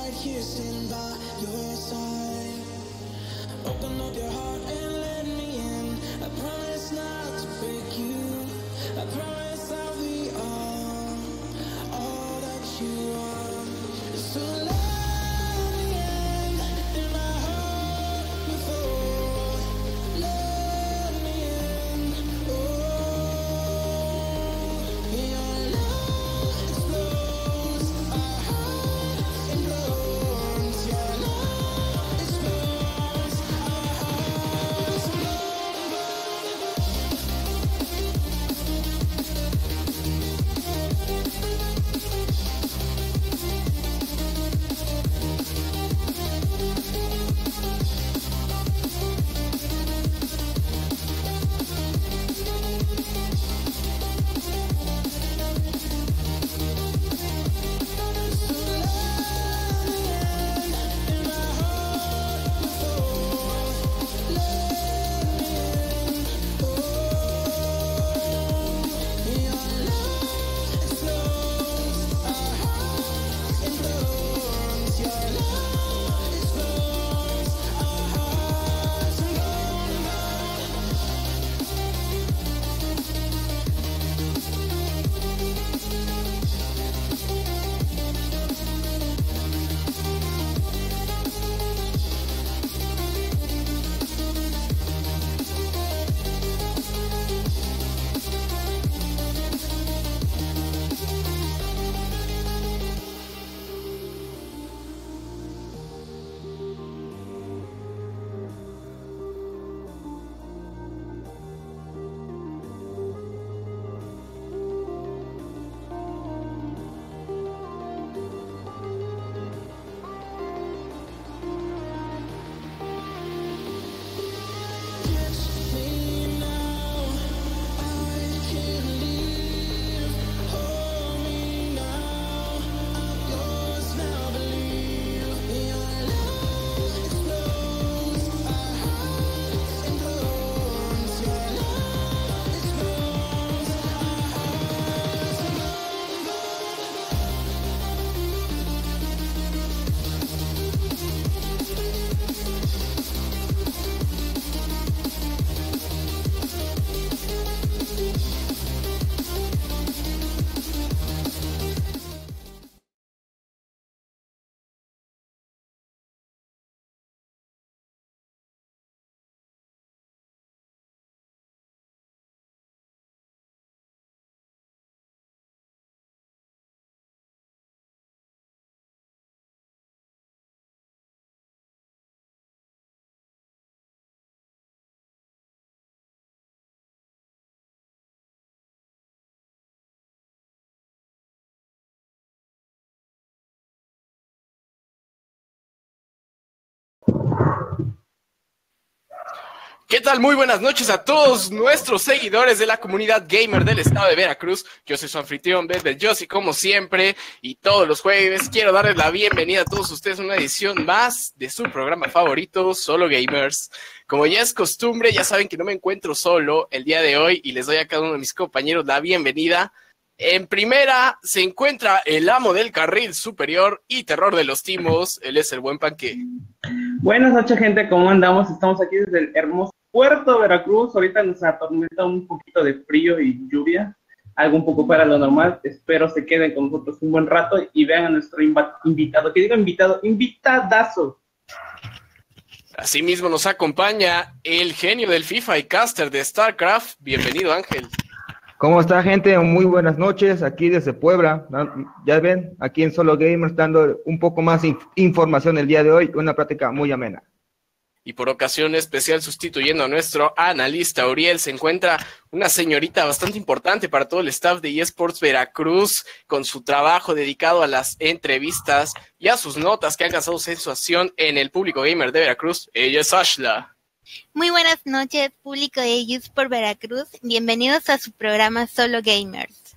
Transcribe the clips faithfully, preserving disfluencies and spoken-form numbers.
right here sitting by your side. Open up your heart and let me in. I promise not to break you. I promise I'll be all, all that you want. So let me in, in my heart before. Let me in, oh, your love explodes our hearts and blows. Your love explodes our hearts and blows. ¿Qué tal? Muy buenas noches a todos nuestros seguidores de la comunidad gamer del estado de Veracruz. Yo soy su anfitrión, Bebel Yossi, como siempre, y todos los jueves quiero darles la bienvenida a todos ustedes a una edición más de su programa favorito, Solo Gamers. Como ya es costumbre, ya saben que no me encuentro solo el día de hoy y les doy a cada uno de mis compañeros la bienvenida. En primera se encuentra el amo del carril superior y terror de los timos, él es el buen Panque. Buenas noches, gente, ¿cómo andamos? Estamos aquí desde el hermoso Puerto Veracruz. Ahorita nos atormenta un poquito de frío y lluvia, algo un poco para lo normal. Espero se queden con nosotros un buen rato y vean a nuestro invitado, que digo invitado, invitadazo. Asimismo nos acompaña el genio del FIFA y caster de StarCraft. Bienvenido, Ángel. ¿Cómo está, gente? Muy buenas noches, aquí desde Puebla. Ya ven, aquí en Solo Gamers, dando un poco más de información el día de hoy, una práctica muy amena. Y por ocasión especial, sustituyendo a nuestro analista Uriel, se encuentra una señorita bastante importante para todo el staff de eSports Veracruz, con su trabajo dedicado a las entrevistas y a sus notas que han causado sensación en el público gamer de Veracruz. Ella es Ashla. Muy buenas noches, público de eSports Veracruz. Bienvenidos a su programa Solo Gamers.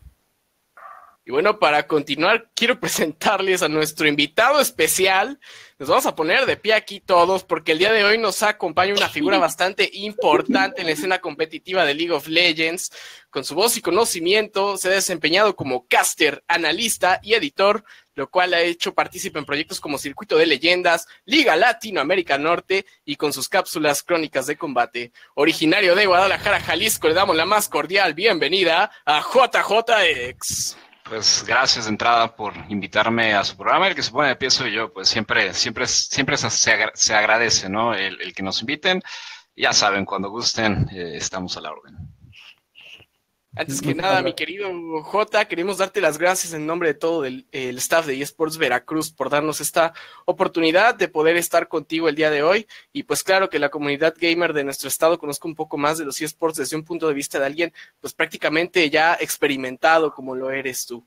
Y bueno, para continuar, quiero presentarles a nuestro invitado especial. Nos vamos a poner de pie aquí todos, porque el día de hoy nos acompaña una figura bastante importante en la escena competitiva de League of Legends. Con su voz y conocimiento, se ha desempeñado como caster, analista y editor lo cual ha hecho partícipe en proyectos como Circuito de Leyendas, Liga Latinoamérica Norte y con sus cápsulas crónicas de combate. Originario de Guadalajara, Jalisco, le damos la más cordial bienvenida a J J X. Pues gracias de entrada por invitarme a su programa. El que se pone de pie soy yo, pues siempre, siempre, siempre se, agra- se agradece, ¿no? El, el que nos inviten. Ya saben, cuando gusten, eh, estamos a la orden. Antes que nada, mi querido Jota, queremos darte las gracias en nombre de todo el, el staff de eSports Veracruz por darnos esta oportunidad de poder estar contigo el día de hoy. Y pues claro que la comunidad gamer de nuestro estado conozca un poco más de los eSports desde un punto de vista de alguien pues prácticamente ya experimentado como lo eres tú.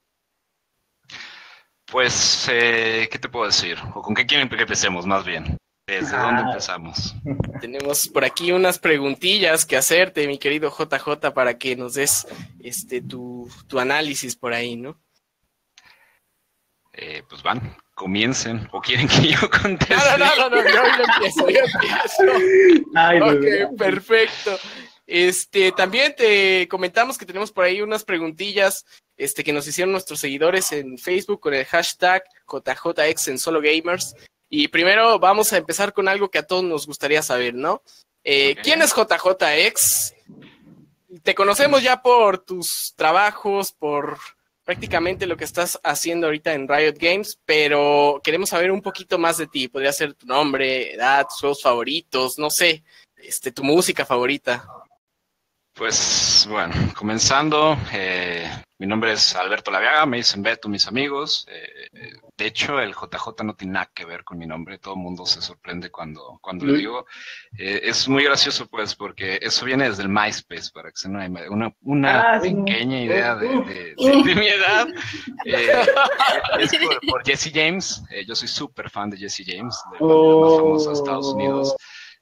Pues, eh, ¿qué te puedo decir? ¿O con qué quieren que empecemos, más bien? ¿Desde ah. dónde empezamos? Tenemos por aquí unas preguntillas que hacerte, mi querido J J, para que nos des este tu, tu análisis por ahí, ¿no? Eh, pues van, comiencen, o quieren que yo conteste. No, no, no, no, no yo, yo empiezo, yo empiezo. Ay, ok, no, perfecto. Este, también te comentamos que tenemos por ahí unas preguntillas este, que nos hicieron nuestros seguidores en Facebook con el hashtag J J X en Solo Gamers. Y primero vamos a empezar con algo que a todos nos gustaría saber, ¿no? Eh, okay. ¿Quién es J J X? Te conocemos ya por tus trabajos, por prácticamente lo que estás haciendo ahorita en Riot Games, pero queremos saber un poquito más de ti. Podría ser tu nombre, edad, tus juegos favoritos, no sé, este, tu música favorita. Pues, bueno, comenzando, eh, mi nombre es Alberto Laviaga, me dicen Beto mis amigos. Eh, de hecho, el J J no tiene nada que ver con mi nombre, todo el mundo se sorprende cuando, cuando ¿Mm? le digo. Eh, es muy gracioso, pues, porque eso viene desde el MySpace, para que se den una, una, una ah, pequeña sí. idea de, de, de, de mi edad. Eh, es por, por Jesse James, eh, yo soy súper fan de Jesse James, de oh. los más famosos de Estados Unidos.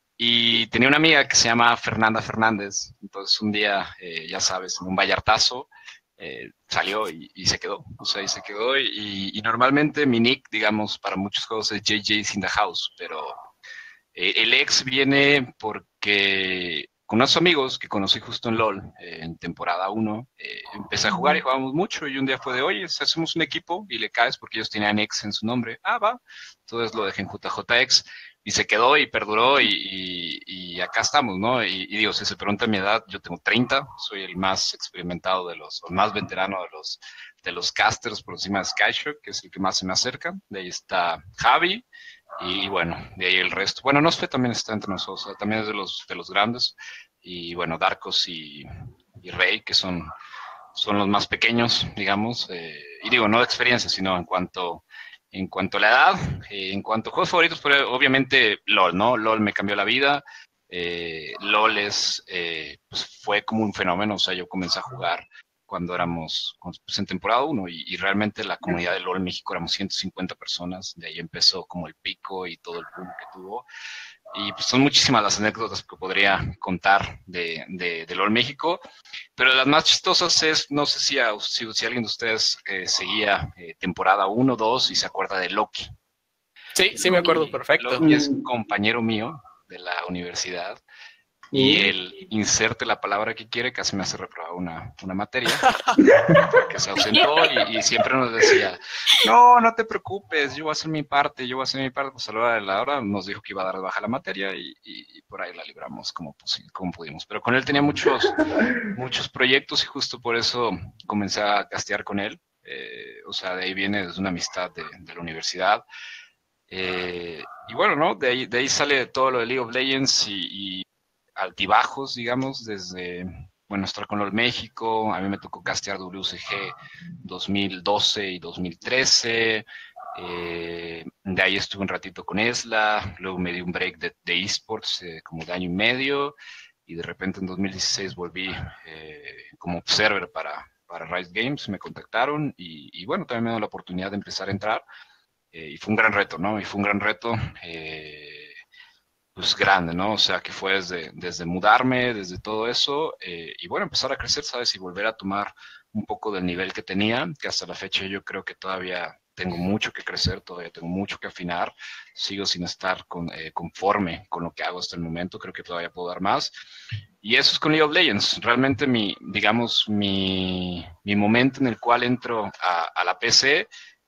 Y tenía una amiga que se llama Fernanda Fernández, entonces un día, eh, ya sabes, en un vallartazo, eh, salió y, y se quedó, o sea, y se quedó, y, y normalmente mi nick, digamos, para muchos juegos es J J's in the house, pero eh, el ex viene porque con unos amigos que conocí justo en LOL, eh, en temporada uno, eh, empecé a jugar y jugábamos mucho, y un día fue de, oye, hacemos un equipo y le caes porque ellos tenían ex en su nombre, ah, va, entonces lo dejé en J J X, y se quedó y perduró y, y, y acá estamos, ¿no? Y, y digo, si se pregunta mi edad, yo tengo treinta, soy el más experimentado de los, o el más veterano de los, de los casters por encima de Skyshock, que es el que más se me acerca. De ahí está Javi y, bueno, de ahí el resto. Bueno, Nosfe también está entre nosotros, o sea, también es de los, de los grandes. Y bueno, Darkos y, y Rey, que son, son los más pequeños, digamos. Eh, y digo, no de experiencia, sino en cuanto... En cuanto a la edad, eh, en cuanto a juegos favoritos, pues, obviamente LOL, ¿no? LOL me cambió la vida. Eh, LOL es, eh, pues fue como un fenómeno, o sea, yo comencé a jugar cuando éramos pues, en temporada uno y, y realmente la comunidad de LOL en México éramos ciento cincuenta personas, de ahí empezó como el pico y todo el boom que tuvo. Y pues son muchísimas las anécdotas que podría contar de, de, de LOL México, pero las más chistosas es, no sé si, a, si, si alguien de ustedes eh, seguía eh, temporada uno, dos y se acuerda de Loki. Sí, sí me acuerdo, perfecto. Loki es compañero mío de la universidad y él inserte la palabra que quiere, casi me hace reprobar una, una materia, porque se ausentó y, y siempre nos decía, no, no te preocupes, yo voy a hacer mi parte, yo voy a hacer mi parte, pues a la hora de la hora nos dijo que iba a dar de baja la materia y, y, y por ahí la libramos como, como pudimos, pero con él tenía muchos, muchos proyectos y justo por eso comencé a castear con él, eh, o sea, de ahí viene desde una amistad de, de la universidad, eh, y bueno, ¿no? De ahí, de ahí sale todo lo de League of Legends y, y altibajos, digamos, desde, bueno, estar con LOL México, a mí me tocó castear W C G dos mil doce y dos mil trece, eh, de ahí estuve un ratito con Esla, luego me di un break de, de esports eh, como de año y medio, y de repente en dos mil dieciséis volví eh, como observer para, para Riot Games, me contactaron, y, y bueno, también me dio la oportunidad de empezar a entrar, eh, y fue un gran reto, ¿no? Y fue un gran reto, eh, pues grande, ¿no? O sea, que fue desde, desde mudarme, desde todo eso, eh, y bueno, empezar a crecer, ¿sabes? Y volver a tomar un poco del nivel que tenía, que hasta la fecha yo creo que todavía tengo mucho que crecer, todavía tengo mucho que afinar, sigo sin estar con, eh, conforme con lo que hago hasta el momento, creo que todavía puedo dar más, y eso es con League of Legends, realmente mi, digamos, mi, mi momento en el cual entro a, a la P C,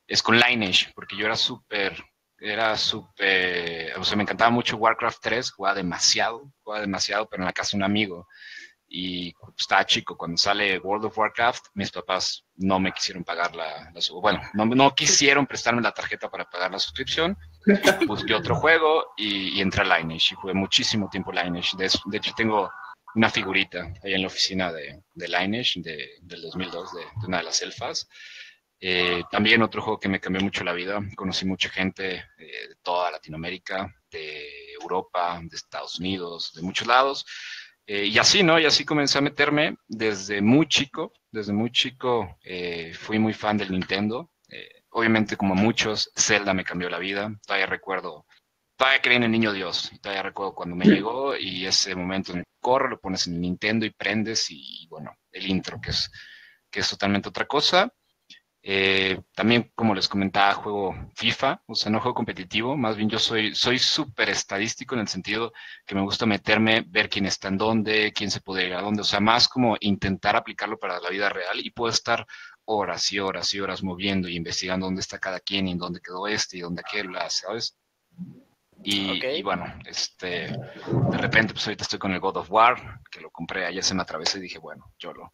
es con Lineage, porque yo era súper, era súper, o sea, me encantaba mucho Warcraft tres, jugaba demasiado, jugaba demasiado, pero en la casa de un amigo. Y estaba chico, cuando sale World of Warcraft, mis papás no me quisieron pagar la, la bueno, no, no quisieron prestarme la tarjeta para pagar la suscripción. Busqué otro juego y, y entré a Lineage y jugué muchísimo tiempo Lineage. De, de hecho, tengo una figurita ahí en la oficina de, de Lineage de, del dos mil dos, de, de una de las elfas. Eh, también otro juego que me cambió mucho la vida. Conocí mucha gente eh, de toda Latinoamérica, de Europa, de Estados Unidos, de muchos lados. Eh, y así, ¿no? Y así comencé a meterme desde muy chico. Desde muy chico eh, fui muy fan del Nintendo. Eh, obviamente, como muchos, Zelda me cambió la vida. Todavía recuerdo, todavía creí en el niño Dios. Y todavía recuerdo cuando me llegó y ese momento en el que corre, lo pones en el Nintendo y prendes y, y bueno, el intro, que es, que es totalmente otra cosa. Eh, también, como les comentaba, juego FIFA, o sea, no juego competitivo, más bien yo soy soy súper estadístico en el sentido que me gusta meterme, ver quién está en dónde, quién se puede ir a dónde, o sea, más como intentar aplicarlo para la vida real y puedo estar horas y horas y horas moviendo y investigando dónde está cada quien y en dónde quedó este y dónde aquel, ¿sabes? Y, Okay. y bueno, este, de repente, pues ahorita estoy con el God of War, que lo compré, ayer se me atravesó y dije, bueno, yo lo...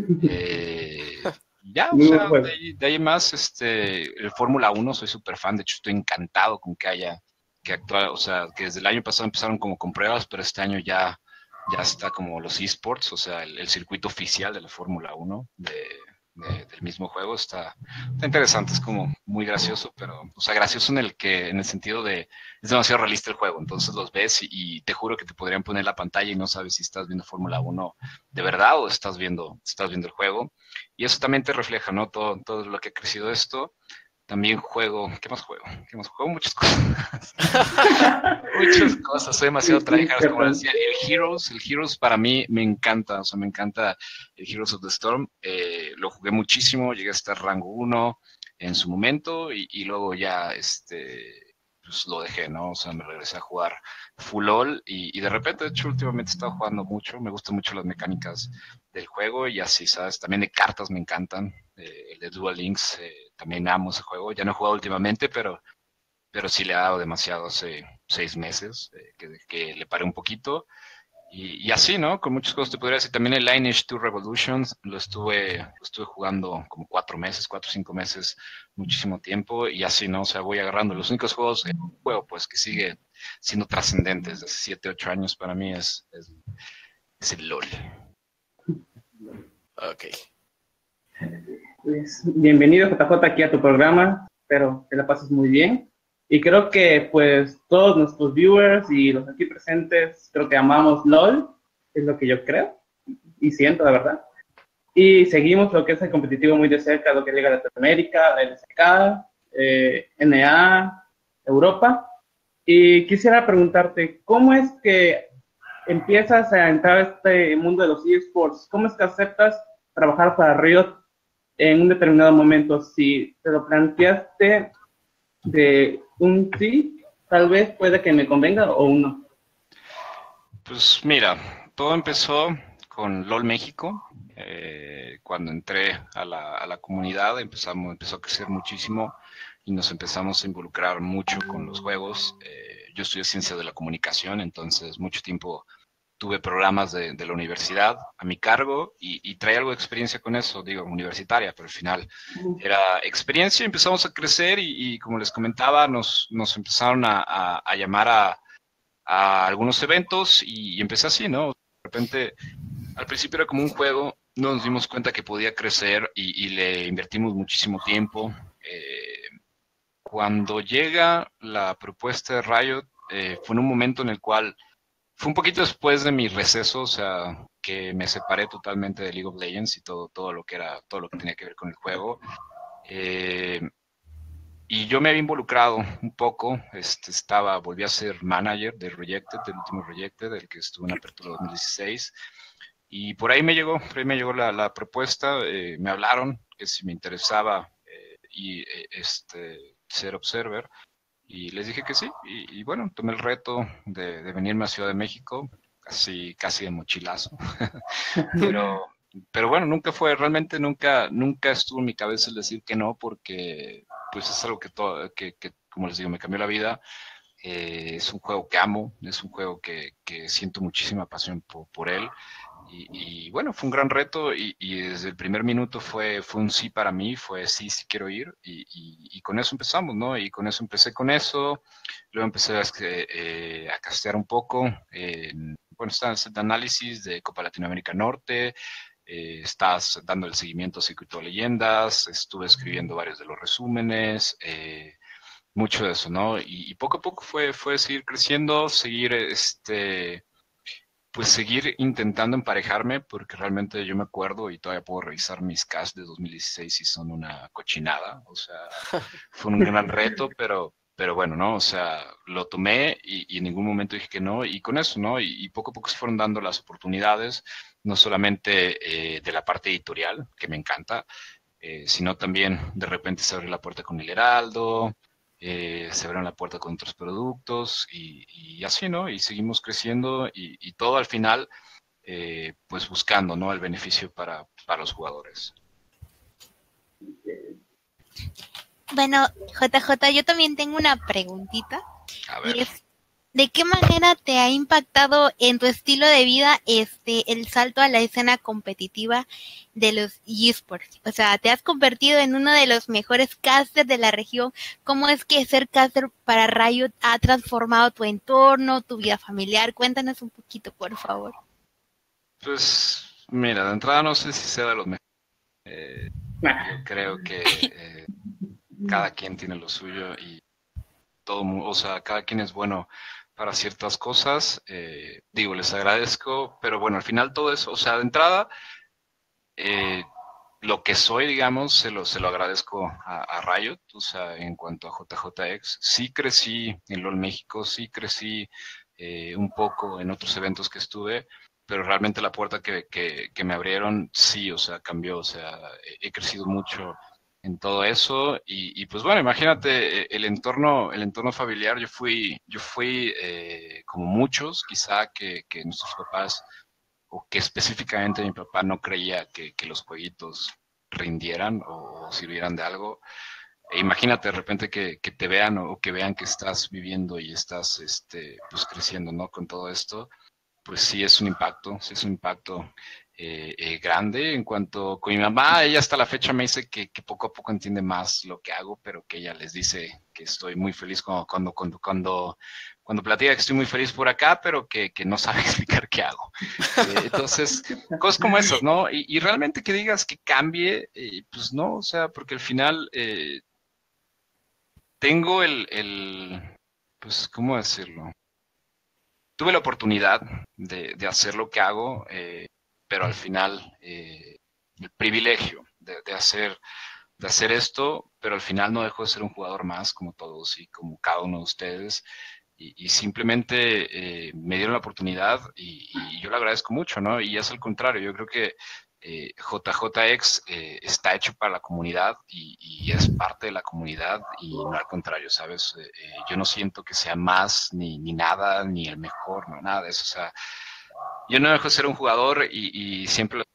Eh, ya, o sea, de ahí, de ahí más, este, el Fórmula uno, soy súper fan, de hecho estoy encantado con que haya, que actual, o sea, que desde el año pasado empezaron como con pruebas, pero este año ya, ya está como los esports, o sea, el, el circuito oficial de la Fórmula uno, de, de, del mismo juego, está, está interesante, es como muy gracioso, pero, o sea, gracioso en el que, en el sentido de, es demasiado realista el juego, entonces los ves y, y te juro que te podrían poner la pantalla y no sabes si estás viendo Fórmula uno de verdad o estás viendo, estás viendo el juego. Y eso también te refleja, ¿no? Todo, todo lo que ha crecido esto. También juego, ¿qué más juego? ¿Qué más juego? Muchas cosas. Muchas cosas, soy demasiado tryhard, como decía. El Heroes, el Heroes para mí me encanta, o sea, me encanta el Heroes of the Storm. Eh, lo jugué muchísimo, llegué a estar rango uno en su momento y, y luego ya, este, pues lo dejé, ¿no? O sea, me regresé a jugar full all y, y de repente, de hecho, últimamente he estado jugando mucho, me gustan mucho las mecánicas del juego y así, ¿sabes? También de cartas me encantan, eh, el de Duel Links, eh, también amo ese juego, ya no he jugado últimamente, pero, pero sí le he dado demasiado hace seis meses, eh, que, que le paré un poquito y, y así, ¿no? Con muchos juegos te podría decir, también el Lineage dos Revolutions lo estuve, lo estuve jugando como cuatro meses, cuatro o cinco meses, muchísimo tiempo y así, ¿no? O sea, voy agarrando los únicos juegos que juego, pues que sigue siendo trascendentes desde siete, ocho años para mí es, es, es el LOL. Ok. Pues, bienvenido J J aquí a tu programa, espero que la pases muy bien y creo que pues todos nuestros viewers y los aquí presentes creo que amamos LOL, es lo que yo creo y siento la verdad y seguimos lo que es el competitivo muy de cerca, lo que llega a Latinoamérica, la L C K, eh, N A, Europa y quisiera preguntarte ¿cómo es que empiezas a entrar a este mundo de los eSports? ¿Cómo es que aceptas trabajar para Riot en un determinado momento? Si te lo planteaste de un sí, tal vez puede que me convenga o un no. Pues mira, todo empezó con LOL México. Eh, cuando entré a la, a la comunidad empezamos, empezó a crecer muchísimo y nos empezamos a involucrar mucho con los juegos. Eh, yo estudié ciencia de la comunicación, entonces mucho tiempo tuve programas de, de la universidad a mi cargo y, y traía algo de experiencia con eso, digo, universitaria, pero al final era experiencia, empezamos a crecer y, y como les comentaba, nos, nos empezaron a, a, a llamar a, a algunos eventos y, y empecé así, ¿no? De repente, al principio era como un juego, no nos dimos cuenta que podía crecer y, y le invertimos muchísimo tiempo. Eh, cuando llega la propuesta de Riot, eh, fue en un momento en el cual fue un poquito después de mi receso, o sea, que me separé totalmente de League of Legends y todo, todo lo que era, todo lo que tenía que ver con el juego. Eh, y yo me había involucrado un poco, este, estaba, volví a ser manager de Rejected, del último Rejected, del que estuve en Apertura dos mil dieciséis. Y por ahí me llegó, por ahí me llegó la, la propuesta, eh, me hablaron que si me interesaba eh, y, eh, este, ser observer. Y les dije que sí, y, y bueno, tomé el reto de, de venirme a Ciudad de México, casi, casi de mochilazo, pero, pero bueno, nunca fue, realmente nunca, nunca estuvo en mi cabeza el decir que no, porque pues es algo que, todo, que, que como les digo, me cambió la vida. Eh, es un juego que amo, es un juego que, que siento muchísima pasión por, por él. Y, y bueno, fue un gran reto y, y desde el primer minuto fue, fue un sí para mí, fue sí, sí quiero ir y, y, y con eso empezamos, ¿no? Y con eso empecé con eso, luego empecé a, eh, a castear un poco, eh, bueno, estaba haciendo análisis de Copa Latinoamérica Norte, eh, estás dando el seguimiento a Circuito de Leyendas, estuve escribiendo varios de los resúmenes, eh, mucho de eso, ¿no? Y, y poco a poco fue, fue seguir creciendo, seguir este pues seguir intentando emparejarme, porque realmente yo me acuerdo y todavía puedo revisar mis casts de dos mil dieciséis y son una cochinada, o sea, fue un gran reto, pero, pero bueno, ¿no? O sea, lo tomé y, y en ningún momento dije que no, y con eso, ¿no? Y, y poco a poco se fueron dando las oportunidades, no solamente eh, de la parte editorial, que me encanta, eh, sino también de repente se abrió la puerta con el Heraldo, Eh, se abrieron la puerta con otros productos y, y así, ¿no? Y seguimos creciendo y, y todo al final, eh, pues buscando, ¿no? El beneficio para, para los jugadores. Bueno, J J, yo también tengo una preguntita. A ver. Y es, ¿de qué manera te ha impactado en tu estilo de vida este el salto a la escena competitiva de los eSports? O sea, te has convertido en uno de los mejores casters de la región. ¿Cómo es que ser caster para Riot ha transformado tu entorno, tu vida familiar? Cuéntanos un poquito, por favor. Pues, mira, de entrada no sé si sea de los mejores. Eh, yo creo que eh, cada quien tiene lo suyo y todo, o sea, cada quien es bueno para ciertas cosas, eh, digo, les agradezco, pero bueno, al final todo eso, o sea, de entrada, eh, lo que soy, digamos, se lo, se lo agradezco a, a Riot, o sea, en cuanto a J J X, sí crecí en LOL México, sí crecí eh, un poco en otros eventos que estuve, pero realmente la puerta que, que, que me abrieron, sí, o sea, cambió, o sea, he, he crecido mucho en todo eso y, y pues bueno, imagínate el entorno, el entorno familiar, yo fui, yo fui eh, como muchos, quizá que, que nuestros papás, o que específicamente mi papá no creía que, que los jueguitos rindieran o, o sirvieran de algo. E imagínate de repente que, que te vean o, o que vean que estás viviendo y estás este, pues creciendo, ¿no? Con todo esto, pues sí es un impacto, sí es un impacto Eh, eh, grande en cuanto con mi mamá, ella hasta la fecha me dice que, que poco a poco entiende más lo que hago, pero que ella les dice que estoy muy feliz cuando cuando cuando cuando, cuando platica que estoy muy feliz por acá, pero que, que no sabe explicar qué hago. Eh, entonces, cosas como esas, ¿no? Y, y realmente que digas que cambie, eh, pues no, o sea, porque al final eh, tengo el, el, pues, ¿cómo decirlo? Tuve la oportunidad de, de hacer lo que hago, eh, pero al final eh, el privilegio de, de, hacer, de hacer esto, pero al final no dejo de ser un jugador más como todos y como cada uno de ustedes y, y simplemente eh, me dieron la oportunidad y, y yo le agradezco mucho, ¿no? Y es al contrario, yo creo que eh, J J X eh, está hecho para la comunidad y, y es parte de la comunidad y no al contrario, ¿sabes? Eh, eh, yo no siento que sea más ni, ni nada, ni el mejor, no, nada de eso, o sea, yo no dejo de ser un jugador y, y siempre lo...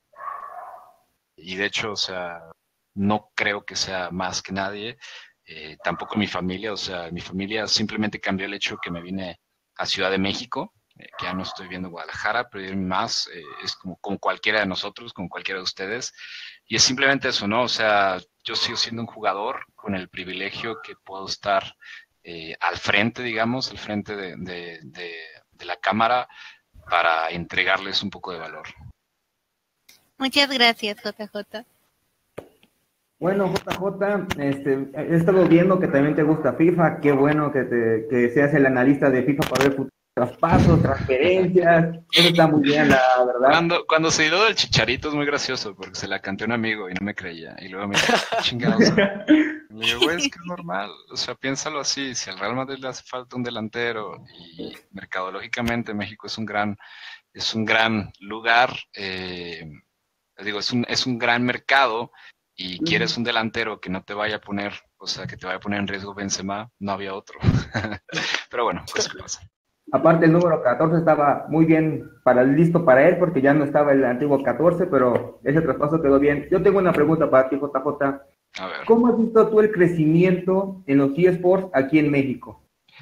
Y de hecho, o sea, no creo que sea más que nadie, eh, tampoco mi familia, o sea, mi familia simplemente cambió el hecho que me vine a Ciudad de México, eh, que ya no estoy viendo Guadalajara, pero más, eh, es como, como cualquiera de nosotros, como cualquiera de ustedes, y es simplemente eso, ¿no? O sea, yo sigo siendo un jugador con el privilegio que puedo estar eh, al frente, digamos, al frente de, de, de, de la cámara, para entregarles un poco de valor. Muchas gracias, J J. Bueno, J J, este, he estado viendo que también te gusta FIFA, qué bueno que, te, que seas el analista de FIFA para ver futuros traspasos, transferencias, eso está muy bien, la verdad. Cuando, cuando se dio del Chicharito es muy gracioso, porque se la canté a un amigo y no me creía, y luego me dijo, chingados. Y le digo, güey, es que es normal, o sea, piénsalo así, si al Real Madrid le hace falta un delantero, y mercadológicamente México es un gran, es un gran lugar, eh, digo, es un, es un gran mercado, y quieres un delantero que no te vaya a poner, o sea, que te vaya a poner en riesgo Benzema, no había otro. Pero bueno, pues qué pasa. Aparte el número catorce estaba muy bien para listo para él porque ya no estaba el antiguo catorce, pero ese traspaso quedó bien. Yo tengo una pregunta para ti, J J. A ver. ¿Cómo has visto tú el crecimiento en los eSports aquí en México?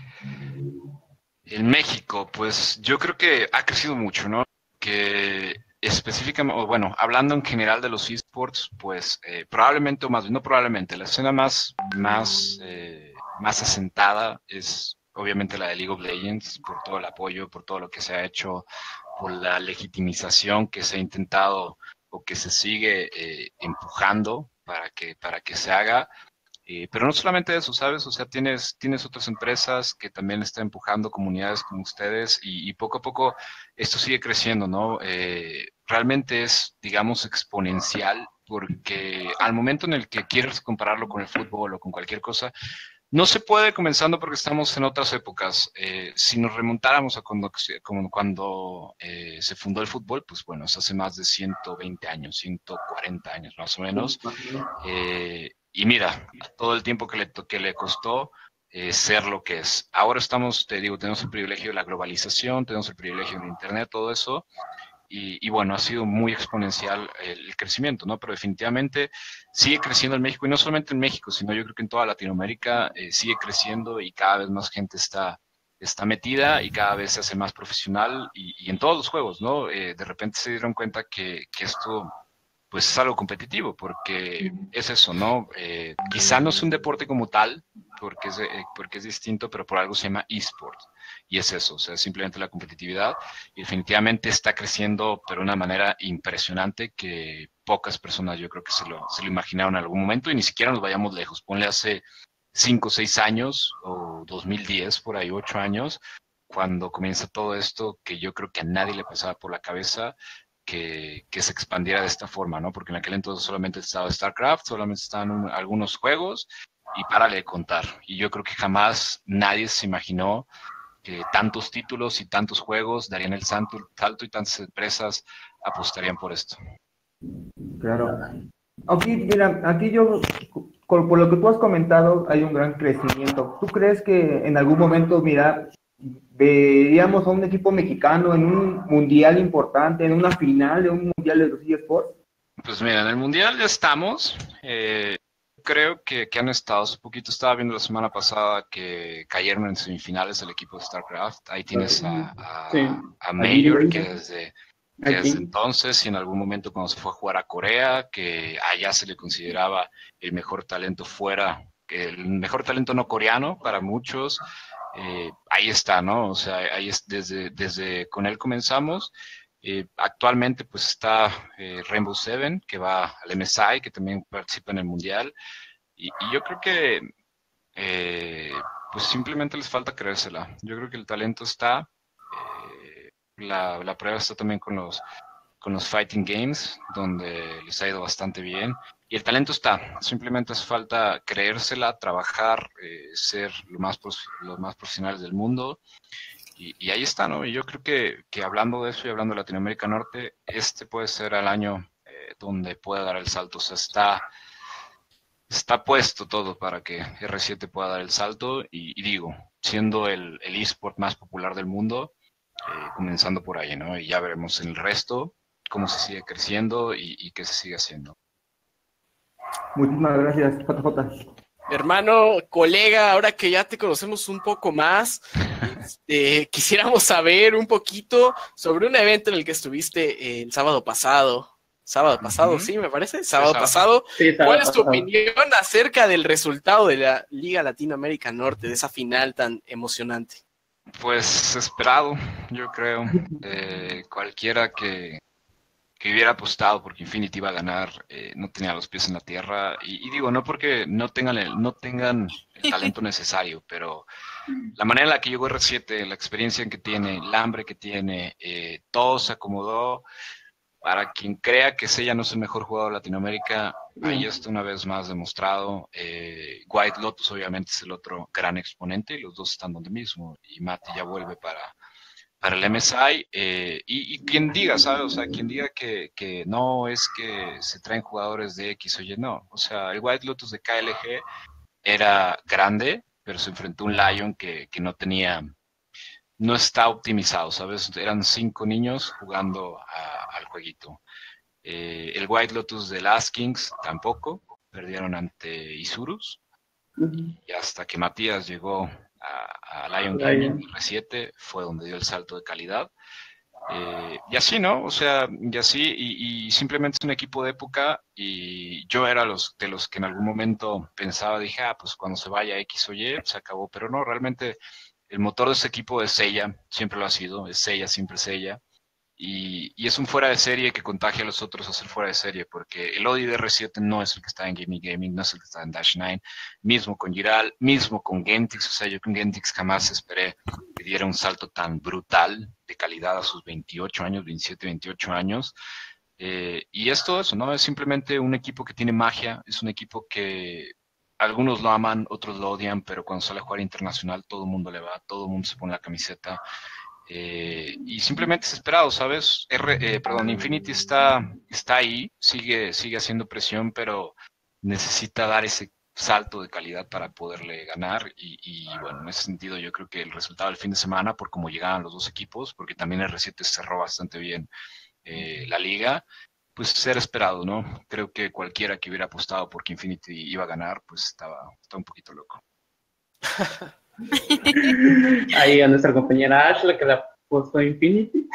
En México, pues yo creo que ha crecido mucho, ¿no? Que específicamente, o bueno, hablando en general de los eSports, pues eh, probablemente, o más bien, no probablemente, la escena más, más, eh, más asentada es obviamente la de League of Legends, por todo el apoyo, por todo lo que se ha hecho, por la legitimización que se ha intentado o que se sigue eh, empujando para que, para que se haga. Eh, pero no solamente eso, ¿sabes? O sea, tienes, tienes otras empresas que también están empujando comunidades como ustedes y, y poco a poco esto sigue creciendo, ¿no? Eh, realmente es, digamos, exponencial porque al momento en el que quieres compararlo con el fútbol o con cualquier cosa, no se puede comenzando porque estamos en otras épocas. Eh, si nos remontáramos a cuando, como cuando eh, se fundó el fútbol, pues bueno, es hace más de ciento veinte años, ciento cuarenta años más o menos. Eh, y mira, todo el tiempo que le, que le costó eh, ser lo que es. Ahora estamos, te digo, tenemos el privilegio de la globalización, tenemos el privilegio de Internet, todo eso. Y, y bueno, ha sido muy exponencial el, el crecimiento, ¿no? Pero definitivamente sigue creciendo en México, y no solamente en México, sino yo creo que en toda Latinoamérica eh, sigue creciendo y cada vez más gente está, está metida y cada vez se hace más profesional y, y en todos los juegos, ¿no? Eh, de repente se dieron cuenta que, que esto pues es algo competitivo, porque es eso, ¿no? Eh, quizá no es un deporte como tal, porque es, eh, porque es distinto, pero por algo se llama eSport. Y es eso, o sea, simplemente la competitividad. Y definitivamente está creciendo, pero de una manera impresionante que pocas personas yo creo que se lo, se lo imaginaron en algún momento, y ni siquiera nos vayamos lejos. Ponle hace cinco o seis años, o dos mil diez, por ahí ocho años, cuando comienza todo esto, que yo creo que a nadie le pasaba por la cabeza que, que se expandiera de esta forma, ¿no? Porque en aquel entonces solamente estaba StarCraft, solamente estaban un, algunos juegos, y párale de contar. Y yo creo que jamás nadie se imaginó que tantos títulos y tantos juegos darían el salto, salto y tantas empresas apostarían por esto. Claro. Aquí, mira, aquí yo, por, por lo que tú has comentado, hay un gran crecimiento. ¿Tú crees que en algún momento, mira, veríamos a un equipo mexicano en un mundial importante, en una final de un mundial de los eSports? Pues mira, en el mundial ya estamos. Eh, creo que, que han estado, hace poquito estaba viendo la semana pasada que cayeron en semifinales el equipo de StarCraft. Ahí tienes a, a, Sí. a Major, que Aquí. desde, que desde entonces y en algún momento cuando se fue a jugar a Corea, que allá se le consideraba el mejor talento fuera, que el mejor talento no coreano para muchos. Eh, ahí está, ¿no? O sea, ahí es desde, desde con él comenzamos. Eh, actualmente pues está eh, Rainbow Seven, que va al M S I, que también participa en el Mundial. Y, y yo creo que eh, pues simplemente les falta creérsela. Yo creo que el talento está. Eh, la, la prueba está también con los, con los Fighting Games, donde les ha ido bastante bien. Y el talento está, simplemente hace falta creérsela, trabajar, eh, ser lo más, los más profesionales del mundo. Y, y ahí está, ¿no? Y yo creo que, que hablando de eso y hablando de Latinoamérica Norte, este puede ser el año eh, donde pueda dar el salto. O sea, está, está puesto todo para que R siete pueda dar el salto. Y, y digo, siendo el, el eSport más popular del mundo, eh, comenzando por ahí, ¿no? Y ya veremos en el resto cómo se sigue creciendo y, y qué se sigue haciendo. Muchísimas gracias, J J. Hermano, colega, ahora que ya te conocemos un poco más, este, quisiéramos saber un poquito sobre un evento en el que estuviste el sábado pasado. Sábado pasado, uh-huh. Sí, me parece. Sábado sí, pasado. Sí, sábado ¿Cuál es tu pasado. opinión acerca del resultado de la Liga Latinoamérica Norte, de esa final tan emocionante? Pues esperado, yo creo. Eh, cualquiera que... que hubiera apostado porque Infinity iba a ganar, eh, no tenía los pies en la tierra, y, y digo, no porque no tengan, el, no tengan el talento necesario, pero la manera en la que llegó R siete, la experiencia que tiene, el hambre que tiene, eh, todo se acomodó. Para quien crea que Seiya no es el mejor jugador de Latinoamérica, ahí está una vez más demostrado. eh, White Lotus obviamente es el otro gran exponente, y los dos están donde mismo, y Mati ya vuelve para para el M S I, eh, y, y quien diga, ¿sabes? O sea, quien diga que, que no es que se traen jugadores de X o Y, no. O sea, el White Lotus de K L G era grande, pero se enfrentó a un Lion que, que no tenía no está optimizado, ¿sabes? Eran cinco niños jugando a, al jueguito. Eh, el White Lotus de Last Kings tampoco, perdieron ante Isurus. Ujú. Y hasta que Matías llegó a, a Lion Lion. Gaming R siete fue donde dio el salto de calidad. Eh, y así, ¿no? O sea, y así, y, y simplemente es un equipo de época, y yo era los, de los que en algún momento pensaba, dije, ah, pues cuando se vaya X o Y, se acabó, pero no, realmente el motor de ese equipo es Seiya, siempre lo ha sido, es Seiya, siempre Seiya, y, y es un fuera de serie que contagia a los otros a ser fuera de serie, porque el Odi de R siete no es el que está en Gaming Gaming, no es el que está en Dash nueve, mismo con Giral, mismo con Gentix, o sea, yo con Gentix jamás esperé que diera un salto tan brutal de calidad a sus veintiocho años, veintisiete, veintiocho años, eh, y es todo eso, ¿no? Es simplemente un equipo que tiene magia, es un equipo que algunos lo aman, otros lo odian, pero cuando sale a jugar internacional todo el mundo le va, todo el mundo se pone la camiseta, eh, y simplemente es esperado, ¿sabes? R, eh, perdón, Infinity está, está ahí, sigue, sigue haciendo presión, pero necesita dar ese salto de calidad para poderle ganar, y, y bueno, en ese sentido yo creo que el resultado del fin de semana, por cómo llegaban los dos equipos, porque también R siete cerró bastante bien eh, la liga, pues ser esperado, ¿no? Creo que cualquiera que hubiera apostado porque Infinity iba a ganar, pues estaba, estaba un poquito loco. Ahí a nuestra compañera Ashley que la puso Infinity.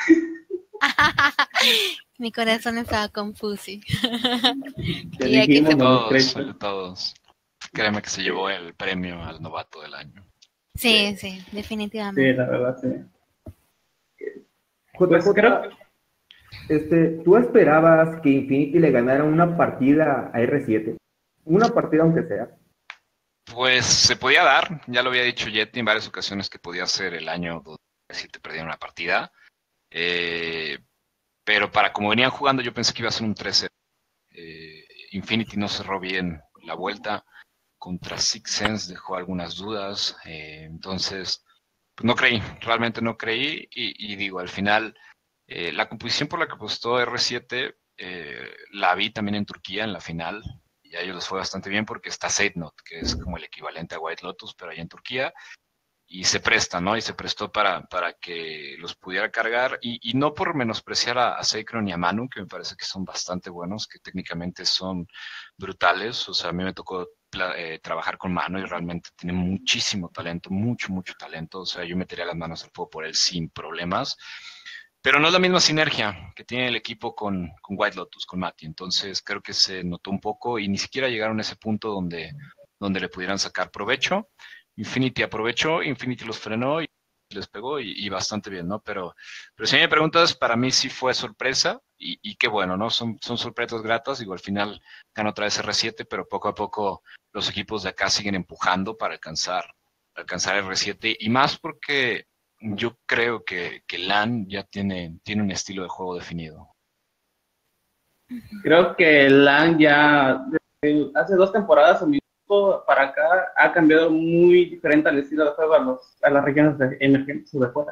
Mi corazón estaba confuso. Te Quería que dijimos, se- no Todos, crédito. todos. Créeme que se llevó el premio al novato del año. Sí, sí, Sí, definitivamente. la verdad, sí. J Pues J, creo este, ¿tú esperabas que Infinity le ganara una partida a R siete? Una partida aunque sea. Pues se podía dar, ya lo había dicho Yeti en varias ocasiones que podía ser el año donde si te perdían una partida. Eh, pero para como venían jugando yo pensé que iba a ser un tres cero. Eh, Infinity no cerró bien la vuelta. Contra Six Sense dejó algunas dudas. Eh, entonces, pues no creí, realmente no creí. Y, y digo, al final, eh, la composición por la que apostó R siete eh, la vi también en Turquía en la final. Y a ellos les fue bastante bien porque está Seidnot, que es como el equivalente a White Lotus, pero allá en Turquía. Y se presta, ¿no? Y se prestó para, para que los pudiera cargar. Y, y no por menospreciar a, a Seikron y a Manu, que me parece que son bastante buenos, que técnicamente son brutales. O sea, a mí me tocó eh, trabajar con Manu y realmente tiene muchísimo talento, mucho, mucho talento. O sea, yo metería las manos al fuego por él sin problemas. Pero no es la misma sinergia que tiene el equipo con, con White Lotus, con Mati. Entonces creo que se notó un poco y ni siquiera llegaron a ese punto donde, donde le pudieran sacar provecho. Infinity aprovechó, Infinity los frenó y les pegó y, y bastante bien, ¿no? Pero, pero si me preguntas, para mí sí fue sorpresa y, y qué bueno, ¿no? Son, son sorpresas gratas. Digo, al final ganó otra vez R siete, pero poco a poco los equipos de acá siguen empujando para alcanzar, alcanzar R siete y más porque yo creo que, que LAN ya tiene, tiene un estilo de juego definido. Creo que LAN ya desde hace dos temporadas o minuto para acá ha cambiado muy diferente al estilo de juego a, los, a las regiones de emergentes o de fuera.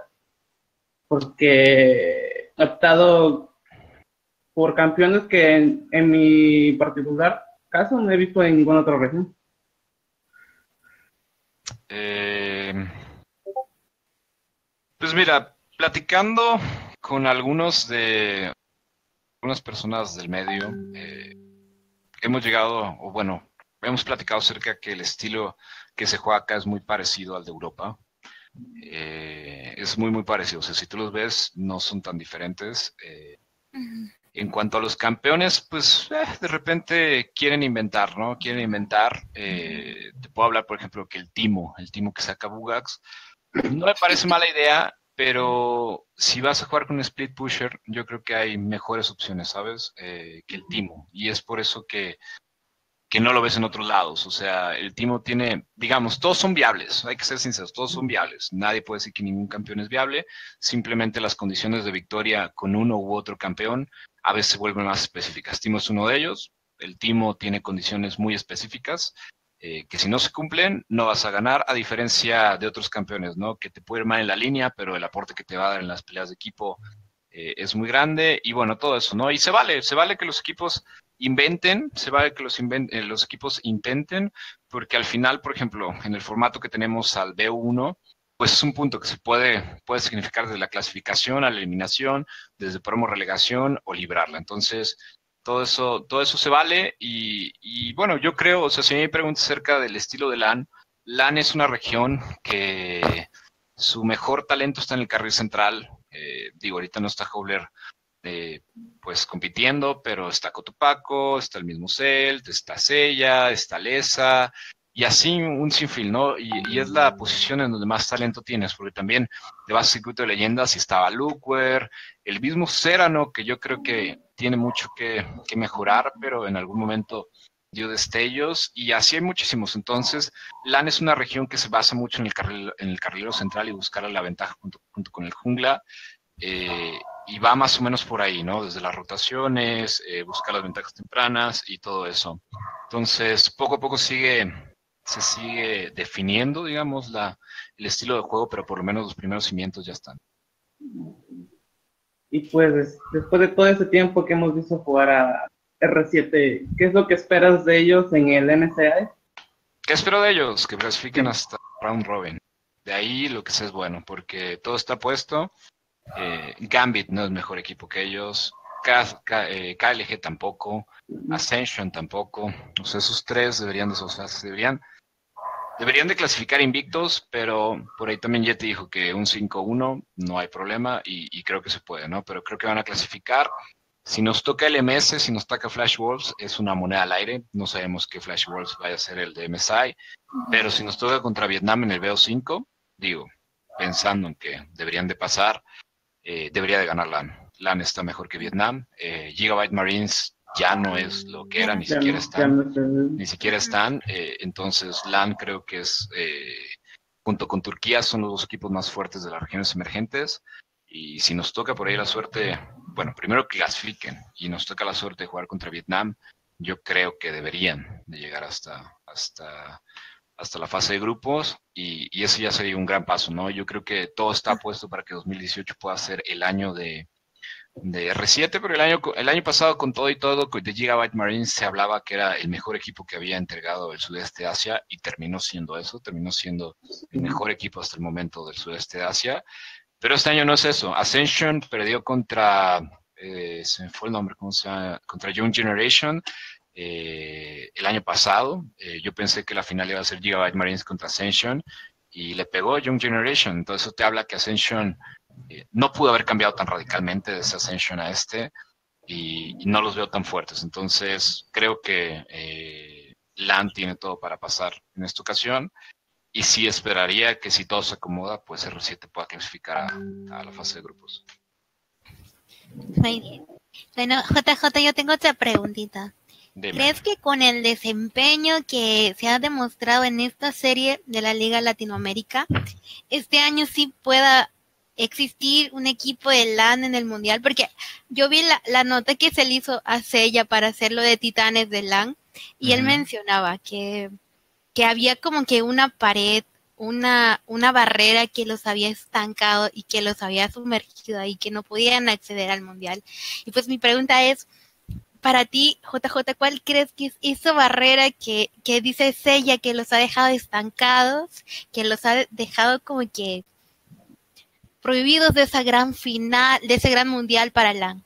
Porque ha optado por campeones que en, en mi particular caso no he visto en ninguna otra región. Eh, pues mira, platicando con algunos de algunas personas del medio, eh, hemos llegado, o bueno, hemos platicado acerca que el estilo que se juega acá es muy parecido al de Europa. Eh, es muy, muy parecido. O sea, si tú los ves, no son tan diferentes. Eh, Ujú. en cuanto a los campeones, pues eh, de repente quieren inventar, ¿no? Quieren inventar. Eh, te puedo hablar, por ejemplo, que el Timo, el Timo que saca Bugax, no me parece mala idea, pero si vas a jugar con un Split Pusher, yo creo que hay mejores opciones, ¿sabes? Eh, que el Timo. Y es por eso que, que no lo ves en otros lados. O sea, el Timo tiene, digamos, todos son viables, hay que ser sinceros, todos son viables. Nadie puede decir que ningún campeón es viable. Simplemente las condiciones de victoria con uno u otro campeón a veces se vuelven más específicas. Timo es uno de ellos. El Timo tiene condiciones muy específicas. Eh, que si no se cumplen, no vas a ganar, a diferencia de otros campeones, ¿no? Que te puede ir mal en la línea, pero el aporte que te va a dar en las peleas de equipo eh, es muy grande, y bueno, todo eso, ¿no? Y se vale, se vale que los equipos inventen, se vale que los, inven eh, los equipos intenten, porque al final, por ejemplo, en el formato que tenemos al B uno, pues es un punto que se puede, puede significar desde la clasificación a la eliminación, desde promo relegación o librarla. Entonces, todo eso, todo eso se vale y, y bueno, yo creo, o sea, si me preguntas acerca del estilo de LAN, LAN es una región que su mejor talento está en el carril central. Eh, digo, ahorita no está Howler eh, pues compitiendo, pero está Cotopaco, está el mismo Celt, está Sella, está Lesa, y así un sinfín, ¿no? Y, y es la posición en donde más talento tienes, porque también te vas a circuito de leyendas y estaba Lookware, el mismo Serano, que yo creo que tiene mucho que, que mejorar, pero en algún momento dio destellos, y así hay muchísimos. Entonces, LAN es una región que se basa mucho en el, carril, en el carrilero central y buscar la ventaja junto, junto con el jungla, eh, y va más o menos por ahí, ¿no? Desde las rotaciones, eh, buscar las ventajas tempranas y todo eso. Entonces, poco a poco sigue, se sigue definiendo, digamos, la, el estilo de juego, pero por lo menos los primeros cimientos ya están. Y pues, después de todo ese tiempo que hemos visto jugar a R siete, ¿qué es lo que esperas de ellos en el M S I? ¿Qué espero de ellos? Que clasifiquen hasta Round Robin. De ahí lo que sé es bueno, porque todo está puesto. Eh, Gambit no es mejor equipo que ellos. K, K, eh, K L G tampoco. Ascension tampoco. O sea, esos tres deberían de, o sea, deberían, deberían de clasificar invictos, pero por ahí también Yeti dijo que un cinco uno no hay problema y, y creo que se puede, ¿no? Pero creo que van a clasificar. Si nos toca el M S, si nos toca Flash Wolves, es una moneda al aire. No sabemos que Flash Wolves vaya a ser el de M S I. Pero si nos toca contra Vietnam en el B O cinco, digo, pensando en que deberían de pasar, eh, debería de ganar LAN. LAN está mejor que Vietnam. Eh, Gigabyte Marines ya no es lo que era, ni Ya siquiera no- están. ya no sé. Ni siquiera están. Eh, entonces, LAN creo que es, eh, junto con Turquía, son los dos equipos más fuertes de las regiones emergentes. Y si nos toca por ahí la suerte, bueno, primero que clasifiquen y nos toca la suerte de jugar contra Vietnam, yo creo que deberían de llegar hasta, hasta, hasta la fase de grupos y, y eso ya sería un gran paso, ¿no? Yo creo que todo está puesto para que dos mil dieciocho pueda ser el año de, de R siete, pero el año, el año pasado con todo y todo de Gigabyte Marines se hablaba que era el mejor equipo que había entregado el sudeste de Asia y terminó siendo eso, terminó siendo el mejor equipo hasta el momento del sudeste de Asia. Pero este año no es eso. Ascension perdió contra, eh, se me fue el nombre, ¿cómo se llama? Contra Young Generation eh, el año pasado. Eh, yo pensé que la final iba a ser Gigabyte Marines contra Ascension y le pegó Young Generation. Entonces eso te habla que Ascension eh, no pudo haber cambiado tan radicalmente de ese Ascension a este y, y no los veo tan fuertes. Entonces creo que eh, LAN tiene todo para pasar en esta ocasión. Y sí esperaría que si todo se acomoda, pues R siete pueda clasificar a, a la fase de grupos. Muy bien. Bueno, J J, yo tengo otra preguntita. Dime. ¿Crees que con el desempeño que se ha demostrado en esta serie de la Liga Latinoamérica, este año sí pueda existir un equipo de LAN en el Mundial? Porque yo vi la, la nota que se le hizo a Sella para hacerlo de Titanes de LAN y él Ujú. mencionaba que, que había como que una pared, una, una barrera que los había estancado y que los había sumergido ahí, que no podían acceder al Mundial. Y pues mi pregunta es, para ti, J J, ¿cuál crees que es esa barrera que, que dice Sella que los ha dejado estancados, que los ha dejado como que prohibidos de esa gran final, de ese gran mundial para LAN?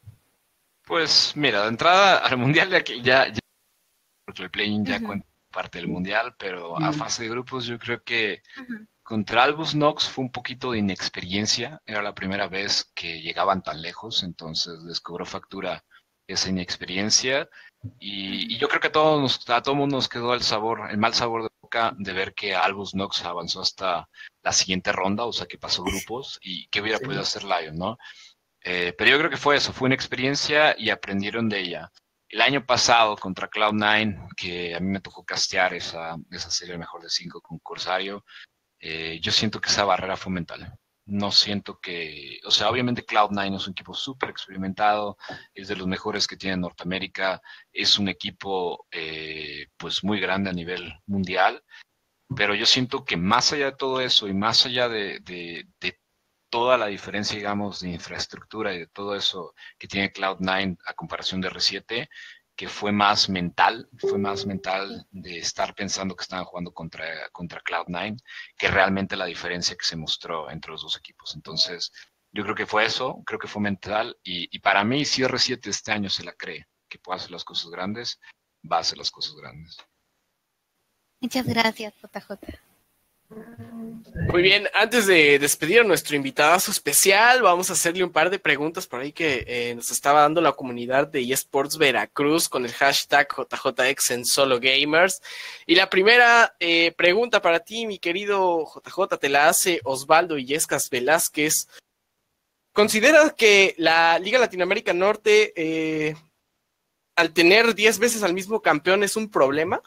Pues mira, de entrada al mundial ya que ya, ya porque el play-in ya Ujú. cuenta parte del mundial, pero a fase de grupos yo creo que Ujú. contra Albus Nox fue un poquito de inexperiencia, era la primera vez que llegaban tan lejos, entonces les cobró factura esa inexperiencia y, y yo creo que a todos nos, a todo mundo nos quedó el sabor, el mal sabor de boca de ver que Albus Nox avanzó hasta la siguiente ronda, o sea que pasó grupos y que hubiera Sí. podido hacer Lion, ¿no? Eh, pero yo creo que fue eso, fue una experiencia y aprendieron de ella. El año pasado contra Cloud nine, que a mí me tocó castear esa, esa serie mejor de cinco con Corsario, eh, yo siento que esa barrera fue mental. No siento que, o sea, obviamente Cloud nine es un equipo súper experimentado, es de los mejores que tiene Norteamérica, es un equipo eh, pues muy grande a nivel mundial, pero yo siento que más allá de todo eso y más allá de, de, de toda la diferencia, digamos, de infraestructura y de todo eso que tiene Cloud nine a comparación de R siete, que fue más mental, fue más mental de estar pensando que estaban jugando contra, contra Cloud nueve, que realmente la diferencia que se mostró entre los dos equipos. Entonces, yo creo que fue eso, creo que fue mental, y, y para mí, si R siete este año se la cree, que puede hacer las cosas grandes, va a hacer las cosas grandes. Muchas gracias, J J. Muy bien, antes de despedir a nuestro invitadazo especial, vamos a hacerle un par de preguntas por ahí que eh, nos estaba dando la comunidad de eSports Veracruz con el hashtag J J X en Solo Gamers. Y la primera eh, pregunta para ti, mi querido J J, te la hace Osvaldo Illescas Velázquez. ¿Consideras que la Liga Latinoamérica Norte, eh, al tener diez veces al mismo campeón, es un problema?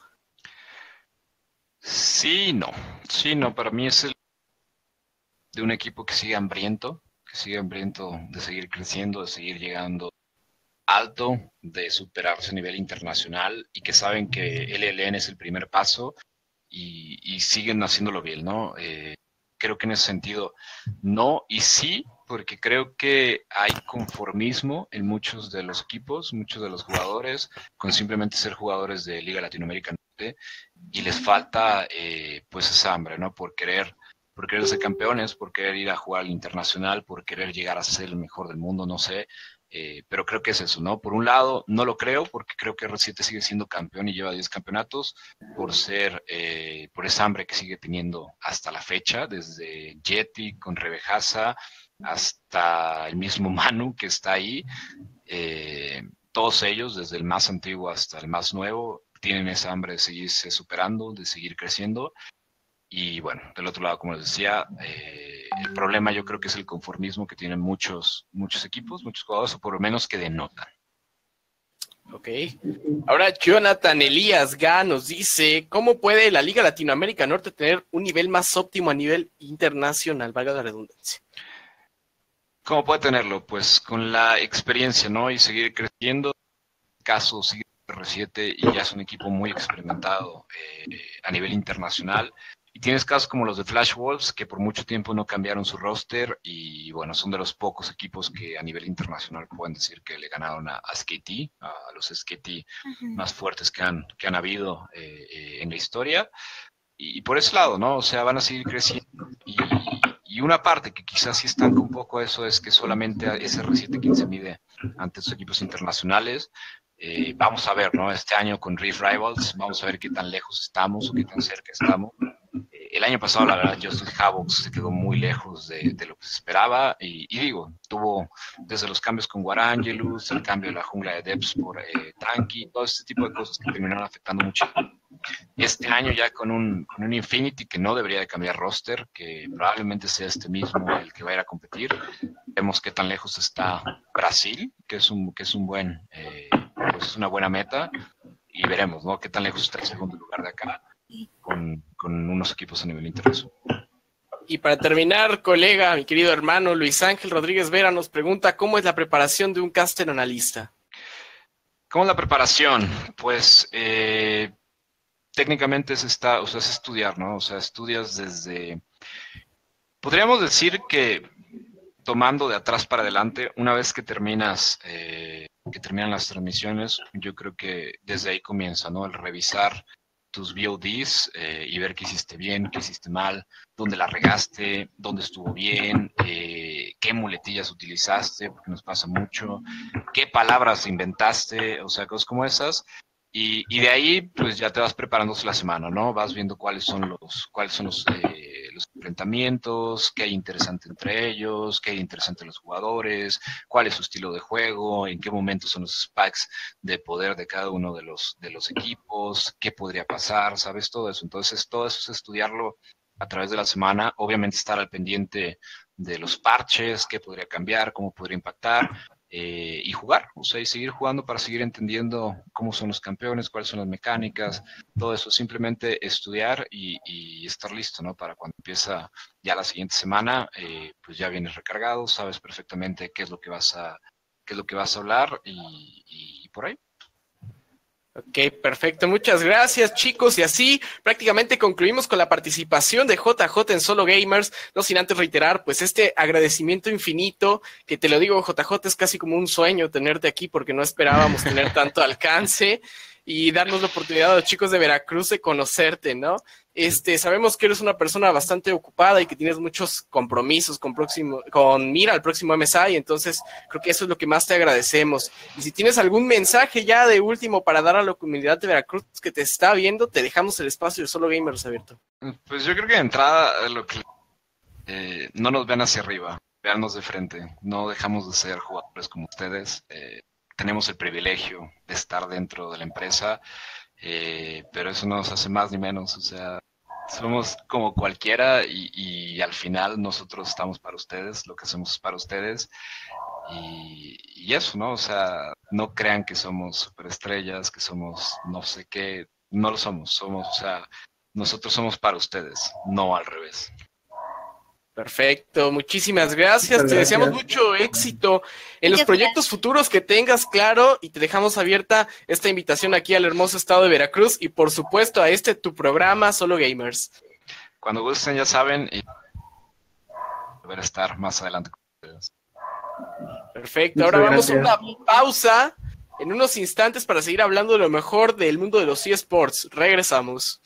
Sí, no. Sí, no. Para mí es el de un equipo que sigue hambriento, que sigue hambriento de seguir creciendo, de seguir llegando alto, de superarse a nivel internacional y que saben que L L N es el primer paso y, y siguen haciéndolo bien, ¿no? Eh, creo que en ese sentido no y sí, porque creo que hay conformismo en muchos de los equipos, muchos de los jugadores, con simplemente ser jugadores de Liga Latinoamérica Norte, y les falta eh, pues esa hambre, ¿no? Por querer, por querer ser campeones, por querer ir a jugar al internacional, por querer llegar a ser el mejor del mundo, no sé. Eh, pero creo que es eso, ¿no? Por un lado, no lo creo, porque creo que R siete sigue siendo campeón y lleva diez campeonatos, por ser, eh, por esa hambre que sigue teniendo hasta la fecha, desde Yeti con Rebejaza hasta el mismo Manu que está ahí. Eh, todos ellos, desde el más antiguo hasta el más nuevo, tienen esa hambre de seguirse superando, de seguir creciendo. Y bueno, del otro lado, como les decía, eh, el problema yo creo que es el conformismo que tienen muchos, muchos equipos, muchos jugadores, o por lo menos que denotan. Ok. Ahora Jonathan Elías Gá nos dice, ¿cómo puede la Liga Latinoamérica Norte tener un nivel más óptimo a nivel internacional? Valga la redundancia. ¿Cómo puede tenerlo? Pues con la experiencia, ¿no? Y seguir creciendo. En caso, sigue R siete y ya es un equipo muy experimentado eh, a nivel internacional. Y tienes casos como los de Flash Wolves, que por mucho tiempo no cambiaron su roster y bueno, son de los pocos equipos que a nivel internacional pueden decir que le ganaron a, a S K T, a, a los S K T uh-huh. más fuertes que han, que han habido eh, eh, en la historia. Y, y por ese lado, ¿no? O sea, van a seguir creciendo. Y, y una parte que quizás sí estanca un poco eso es que solamente es R siete quien se mide ante sus equipos internacionales. Eh, vamos a ver, ¿no? Este año con Rift Rivals, vamos a ver qué tan lejos estamos o qué tan cerca estamos. El año pasado, la verdad, Justice Havoc se quedó muy lejos de, de lo que se esperaba. Y, y digo, tuvo desde los cambios con Warangelus, el cambio de la jungla de Depths por eh, Tanky, todo este tipo de cosas que terminaron afectando mucho. Este año ya con un, con un Infinity que no debería de cambiar roster, que probablemente sea este mismo el que va a ir a competir. Vemos qué tan lejos está Brasil, que es un, que es un buen, eh, pues es una buena meta. Y veremos, ¿no? Qué tan lejos está el segundo lugar de acá. Con, con unos equipos a nivel internacional. Y para terminar, colega, mi querido hermano Luis Ángel Rodríguez Vera nos pregunta ¿cómo es la preparación de un caster analista? ¿Cómo es la preparación? Pues eh, técnicamente es, está, o sea, es estudiar, ¿no? O sea, estudias desde... Podríamos decir que tomando de atrás para adelante, una vez que terminas, eh, que terminan las transmisiones, yo creo que desde ahí comienza, ¿no? El revisar tus V O Ds eh, y ver qué hiciste bien, qué hiciste mal, dónde la regaste, dónde estuvo bien, eh, qué muletillas utilizaste, porque nos pasa mucho, qué palabras inventaste, o sea, cosas como esas. Y, y de ahí, pues ya te vas preparando la semana, ¿no? Vas viendo cuáles son los, cuáles son los, eh, los enfrentamientos, qué hay interesante entre ellos, qué hay interesante en los jugadores, cuál es su estilo de juego, en qué momento son los spikes de poder de cada uno de los, de los equipos, qué podría pasar, ¿sabes? Todo eso. Entonces, todo eso es estudiarlo a través de la semana. Obviamente estar al pendiente de los parches, qué podría cambiar, cómo podría impactar. Eh, y jugar, o sea, y seguir jugando para seguir entendiendo cómo son los campeones, cuáles son las mecánicas, todo eso, simplemente estudiar y, y estar listo, ¿no? Para cuando empieza ya la siguiente semana, eh, pues ya vienes recargado, sabes perfectamente qué es lo que vas a, qué es lo que vas a hablar y, y por ahí. Ok, perfecto. Muchas gracias, chicos. Y así prácticamente concluimos con la participación de J J en Solo Gamers. No sin antes reiterar, pues, este agradecimiento infinito, que te lo digo, J J, es casi como un sueño tenerte aquí porque no esperábamos tener tanto alcance y darnos la oportunidad a los chicos de Veracruz de conocerte, ¿no? Este, sabemos que eres una persona bastante ocupada y que tienes muchos compromisos con próximo, con mira al próximo M S I, entonces creo que eso es lo que más te agradecemos. Y si tienes algún mensaje ya de último para dar a la comunidad de Veracruz que te está viendo, te dejamos el espacio de Solo Gamers abierto. Pues yo creo que de entrada, lo que eh, no nos vean hacia arriba, veannos de frente. No dejamos de ser jugadores como ustedes. Eh, tenemos el privilegio de estar dentro de la empresa, eh, pero eso no nos hace más ni menos. O sea, somos como cualquiera y, y al final nosotros estamos para ustedes, lo que hacemos es para ustedes. Y, y eso, ¿no? O sea, no crean que somos superestrellas, que somos no sé qué, no lo somos, somos, o sea, nosotros somos para ustedes, no al revés. Perfecto, muchísimas gracias. Muchas Te deseamos gracias. mucho éxito en los Muchas proyectos futuros que tengas, claro, y te dejamos abierta esta invitación aquí al hermoso estado de Veracruz y por supuesto a este tu programa Solo Gamers. Cuando gusten, ya saben, y volver a estar más adelante con ustedes. Perfecto, Muchas ahora vamos gracias. a una pausa en unos instantes para seguir hablando de lo mejor del mundo de los eSports. Regresamos.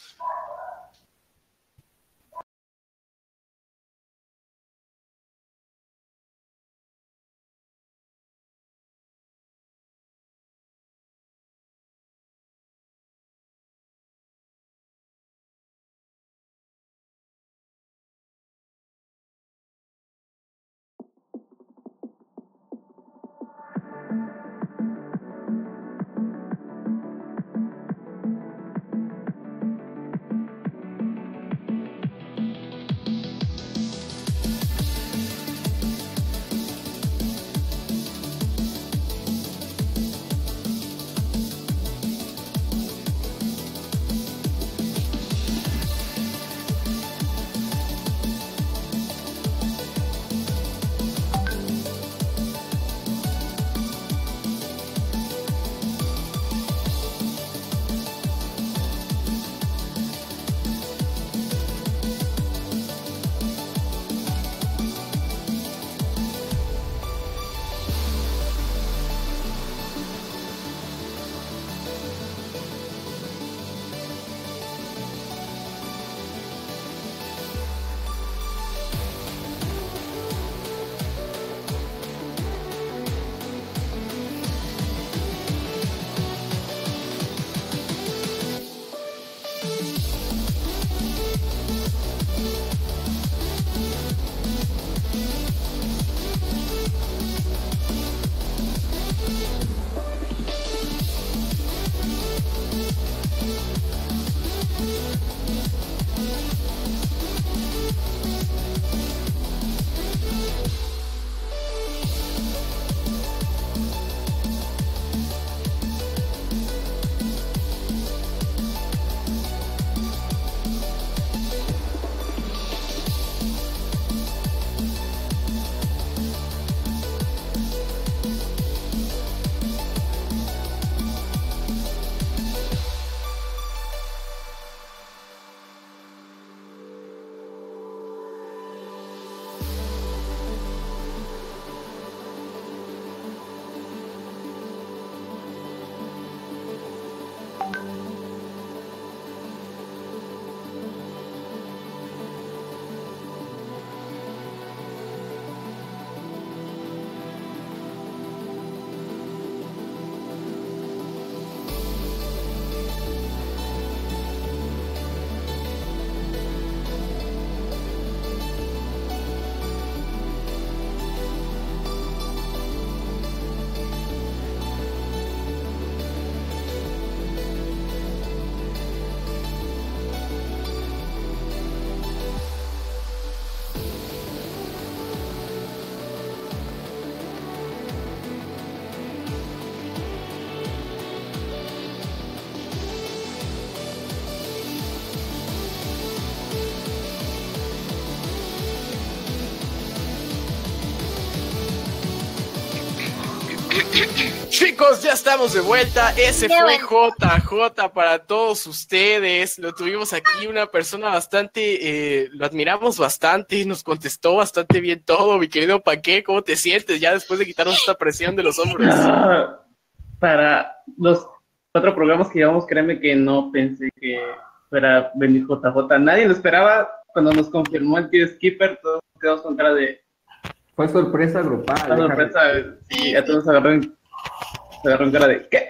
Chicos, ya estamos de vuelta. Ese Qué fue bueno. J J para todos ustedes. Lo tuvimos aquí, una persona bastante, eh, lo admiramos bastante, nos contestó bastante bien todo. Mi querido Paqué, ¿cómo te sientes ya después de quitarnos esta presión de los hombros? Ah, para los cuatro programas que llevamos, créeme que no pensé que fuera venir J J. Nadie lo esperaba. Cuando nos confirmó el tío Skipper, todos quedamos con cara de Fue sorpresa grupal. una sorpresa. Sí, a todos agarró en, se agarró en cara de ¿qué?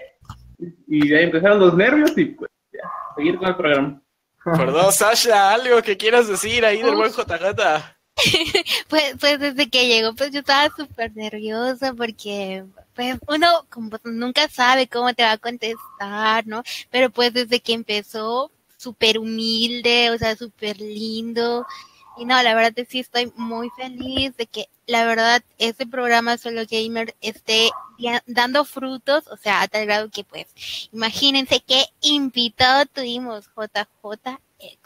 Y de ahí empezaron los nervios y pues ya, seguir con el programa. Perdón, Sasha, algo que quieras decir ahí del Uf. buen J J. Pues, pues desde que llegó, pues yo estaba súper nerviosa porque pues uno como nunca sabe cómo te va a contestar, ¿no? Pero pues desde que empezó, súper humilde, o sea, súper lindo. Y no, la verdad es que sí estoy muy feliz de que la verdad este programa Solo Gamer esté ya dando frutos, o sea, a tal grado que pues, imagínense qué invitado tuvimos, J J X.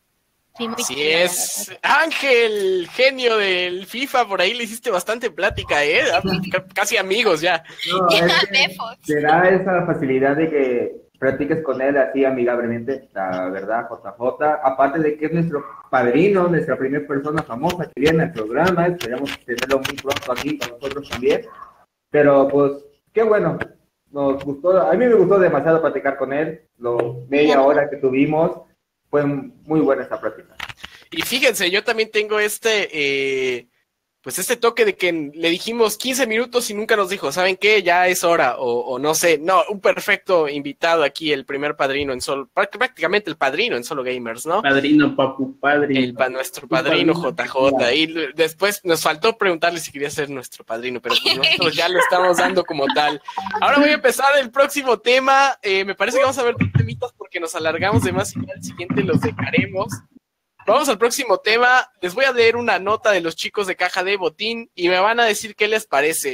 Sí, muy Así chido, la es. verdad. Ángel, genio del FIFA, por ahí le hiciste bastante plática, ¿eh? C- Casi amigos ya. No, es que Befos. te da esa facilidad de que practiques con él así amigablemente, la verdad, J J. Aparte de que es nuestro padrino, nuestra primera persona famosa que viene al programa, esperamos tenerlo muy pronto aquí con nosotros también. Pero pues, qué bueno, nos gustó, a mí me gustó demasiado platicar con él, lo media hora que tuvimos, fue muy buena esa práctica. Y fíjense, yo también tengo este, eh, pues este toque de que le dijimos quince minutos y nunca nos dijo, ¿saben qué? Ya es hora, o, o no sé. No, un perfecto invitado aquí, el primer padrino en Solo, prácticamente el padrino en Solo Gamers, ¿no? Padrino, papu, padrino. El, pa- nuestro padrino J J. Y l- después nos faltó preguntarle si quería ser nuestro padrino, pero pues nosotros ya lo estamos dando como tal. Ahora voy a empezar el próximo tema. Eh, me parece que vamos a ver dos temitas porque nos alargamos de más y ya el siguiente los dejaremos. Vamos al próximo tema. Les voy a leer una nota de los chicos de Caja de Botín y me van a decir qué les parece.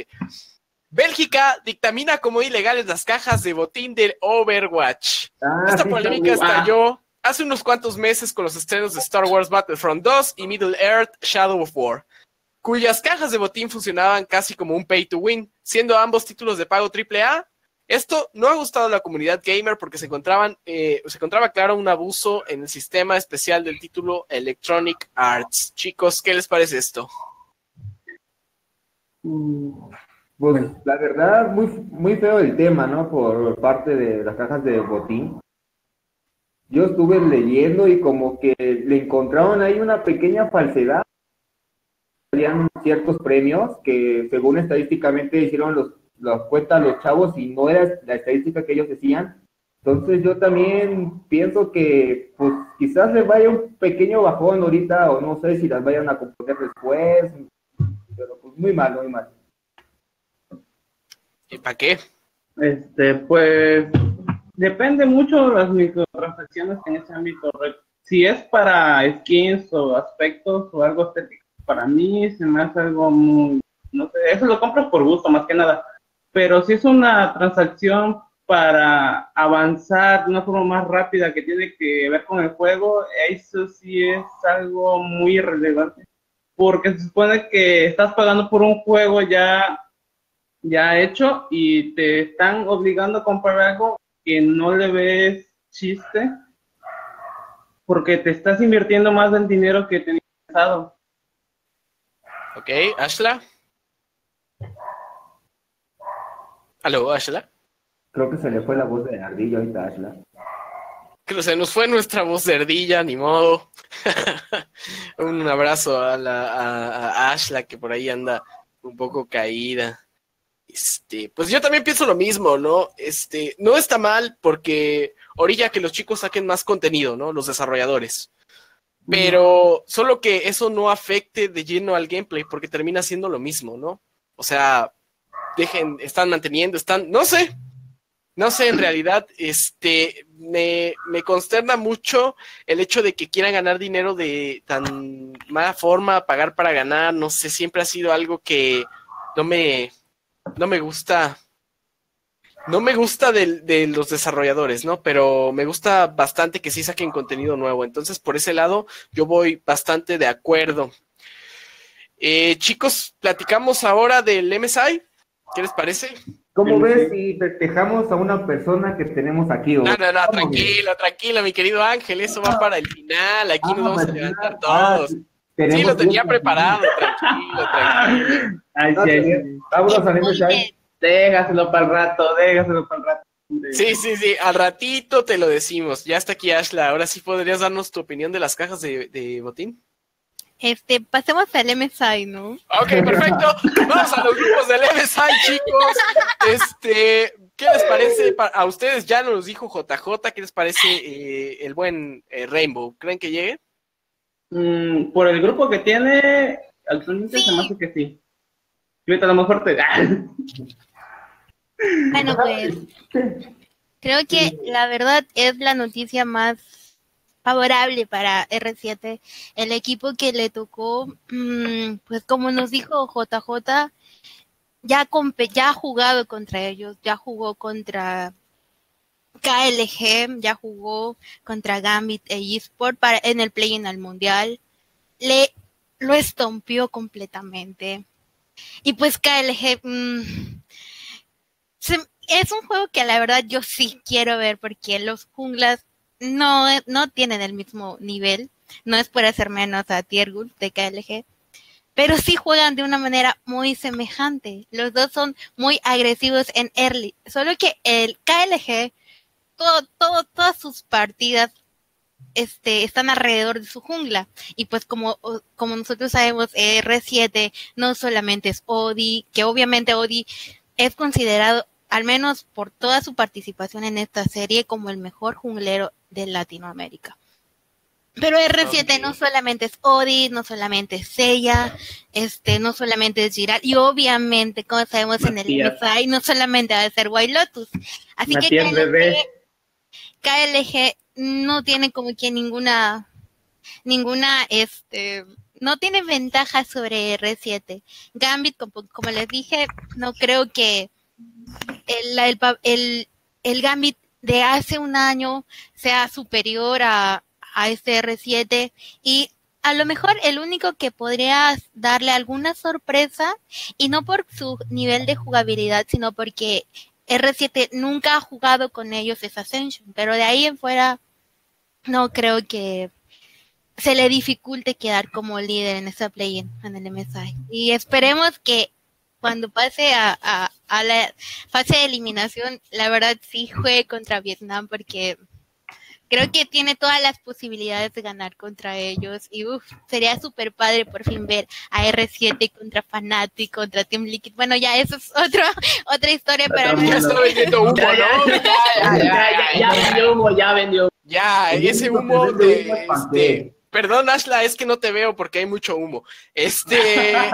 Bélgica dictamina como ilegales las cajas de botín del Overwatch. Ah, Esta sí, polémica está- estalló hace unos cuantos meses con los estrenos de Star Wars Battlefront dos y Middle Earth Shadow of War, cuyas cajas de botín funcionaban casi como un pay to win, siendo ambos títulos de pago triple A. Esto no ha gustado a la comunidad gamer porque se encontraban, eh, se encontraba claro un abuso en el sistema especial del título Electronic Arts. Chicos, ¿qué les parece esto? Mm, Pues la verdad, muy, muy feo el tema, ¿no? Por parte de las cajas de botín. Yo estuve leyendo y como que le encontraron ahí una pequeña falsedad. Habían ciertos premios que según estadísticamente hicieron los, las cuentas los chavos y no era la estadística que ellos decían. Entonces yo también pienso que pues quizás les vaya un pequeño bajón ahorita o no sé si las vayan a componer después. Pero pues muy mal, muy mal. ¿Y para qué? Este, pues depende mucho de las microtransacciones en ese ámbito. Re- Si es para skins o aspectos o algo estético, para mí se me hace algo muy, no sé, eso lo compras por gusto más que nada. Pero si es una transacción para avanzar de una forma más rápida que tiene que ver con el juego, eso sí es algo muy irrelevante. Porque se supone que estás pagando por un juego ya, ya hecho y te están obligando a comprar algo que no le ves chiste porque te estás invirtiendo más del dinero que tenías pensado. Ok, Ashla. ¿Aló, Ashla? Creo que se le fue la voz de Ardillo ahorita a Ashla. Que se nos fue nuestra voz de ardilla, ni modo. Un abrazo a, la, a, a Ashla, que por ahí anda un poco caída. Este, pues yo también pienso lo mismo, ¿no? Este, no está mal porque orilla que los chicos saquen más contenido, ¿no? Los desarrolladores. Pero solo que eso no afecte de lleno al gameplay porque termina siendo lo mismo, ¿no? O sea, dejen, están manteniendo, están, no sé, no sé, en realidad, este, me, me consterna mucho el hecho de que quieran ganar dinero de tan mala forma, pagar para ganar, no sé, siempre ha sido algo que no me, no me gusta, no me gusta de, de los desarrolladores, ¿no? Pero me gusta bastante que sí saquen contenido nuevo, entonces por ese lado yo voy bastante de acuerdo. Eh, chicos, platicamos ahora del M S I, ¿qué les parece? ¿Cómo Sí, ves sí. si festejamos a una persona que tenemos aquí? o- No, no, no, ¿Cómo ves? tranquilo, tranquilo, mi querido Ángel, eso va para el final, aquí nos Ah, vamos a para levantar final. Ah, todos. sí, Sí, lo tenemos tenía tiempo. preparado, tranquilo, tranquilo. Ay, No, sí, ay, tenemos- sí. Vámonos al M S I. Spoiler. Déjaselo para el rato, déjaselo para el rato. Sí, sí, sí, al ratito te lo decimos. Ya está aquí Ashla, ahora sí podrías darnos tu opinión de las cajas de, de botín. Este, pasemos al M S I, ¿no? Ok, perfecto. Vamos a los grupos del M S I, chicos. Este, ¿qué les parece? Pa- A ustedes ya nos dijo J J, ¿qué les parece eh, el buen eh, Rainbow? ¿Creen que llegue? Mm, por el grupo que tiene, actualmente se me hace que sí. Y ahorita a lo mejor te... Bueno, pues creo que la verdad es la noticia más favorable para R siete. El equipo que le tocó, mm, pues como nos dijo J J, ya, compe- ya ha jugado contra ellos, ya jugó contra K L G, ya jugó contra Gambit e eSport para, en el play-in al mundial. Le lo estompió completamente. Y pues K L G mm, se- es un juego que la verdad yo sí quiero ver porque los junglas no, no tienen el mismo nivel. No es por hacer menos a Tiergul de K L G, pero sí juegan de una manera muy semejante. Los dos son muy agresivos en early, solo que el K L G, todo, todo, todas sus partidas este, están alrededor de su jungla. Y pues como, como nosotros sabemos, R siete no solamente es Odi, que obviamente Odi es considerado, al menos por toda su participación en esta serie, como el mejor junglero de Latinoamérica. Pero R siete Ok. no solamente es Odi, no solamente es Seiya, este, no solamente es Giral, y obviamente, como sabemos en el Matías. M S I, no solamente va a ser White Lotus. Así Matías que Bebé. K L G no tiene como que ninguna, ninguna, este, no tiene ventaja sobre R siete. Gambit, como, como les dije, no creo que el, el, el, el Gambit de hace un año sea superior a, a este R siete, y a lo mejor el único que podría darle alguna sorpresa, y no por su nivel de jugabilidad, sino porque R siete nunca ha jugado con ellos, es Ascension, pero de ahí en fuera no creo que se le dificulte quedar como líder en esta play-in en el M S I. Y esperemos que cuando pase a, a, a la fase de eliminación, la verdad sí juegue contra Vietnam, porque creo que tiene todas las posibilidades de ganar contra ellos. Y uff, sería súper padre por fin ver a R siete contra Fnatic, contra Team Liquid. Bueno, ya eso es otro, otra historia, pero Otro Ya mundo. está vendiendo humo, Ya, ya, ¿no? ya, ya, ya, ya vendió humo, ya vendió. Ya, El ese único que humo vende de humo es este. Pantel. Perdón, Ashla, es que no te veo porque hay mucho humo. Este.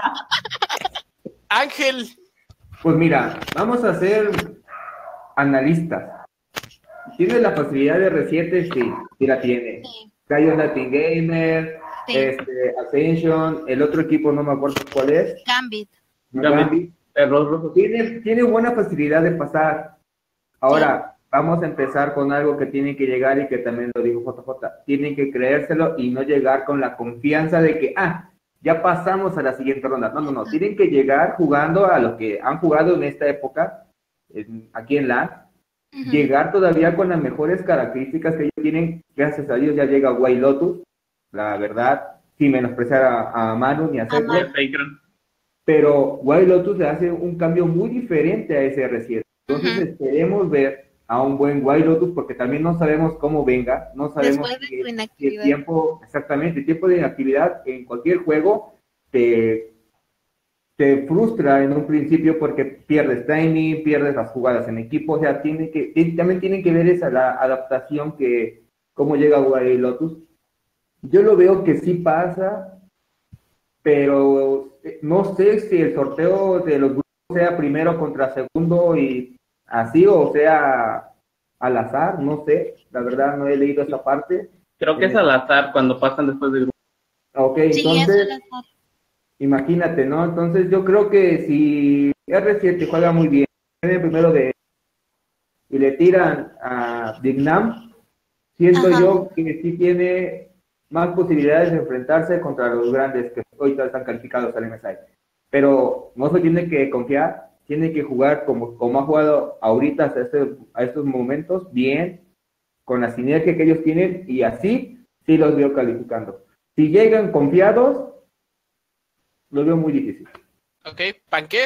Ángel, Pues mira, vamos a ser analistas. ¿Tiene la facilidad de R siete? Sí, sí la tiene. Sí. Cayo Latin Gamer, Sí. este, Ascension, el otro equipo no me acuerdo cuál es. Gambit. Gambit. Error rojo. Tiene, tiene buena facilidad de pasar. Ahora, vamos a empezar con algo que tiene que llegar y que también lo dijo J J. Tienen que creérselo y no llegar con la confianza de que, ah, ya pasamos a la siguiente ronda. No, no, no. Tienen que llegar jugando a lo que han jugado en esta época, en- aquí en LAN. Ujú. Llegar todavía con las mejores características que ellos tienen. Gracias a Dios ya llega White Lotus. La verdad, sin menospreciar a, a Manu ni a Sergio. Manu. Faker. Pero White Lotus le hace un cambio muy diferente a ese R siete. Entonces Ujú. esperemos ver a un buen White Lotus, porque también no sabemos cómo venga, no sabemos Después de si, su si el inactividad. tiempo, exactamente, el tiempo de inactividad en cualquier juego te, te frustra en un principio porque pierdes timing, pierdes las jugadas en equipo, o sea, tiene que, y también tienen que ver esa la adaptación que, cómo llega White Lotus. Yo lo veo que sí pasa, pero eh, no sé si el sorteo de los grupos sea primero contra segundo y así, o sea al azar, no sé, la verdad no he leído esa parte. Creo que es al azar cuando pasan después del grupo. Ok, Sí, eso entonces, al azar. imagínate, ¿no? Entonces yo creo que si R siete juega muy bien, viene primero de y le tiran a Vietnam, siento Ajá. yo que sí tiene más posibilidades de enfrentarse contra los grandes que ahorita están calificados al M S I. Pero no se tiene que confiar, tiene que jugar como, como ha jugado ahorita hasta este, a estos momentos, bien, con la sinergia que ellos tienen, y así sí los veo calificando. Si llegan confiados, lo veo muy difícil. Ok, ¿Panqué?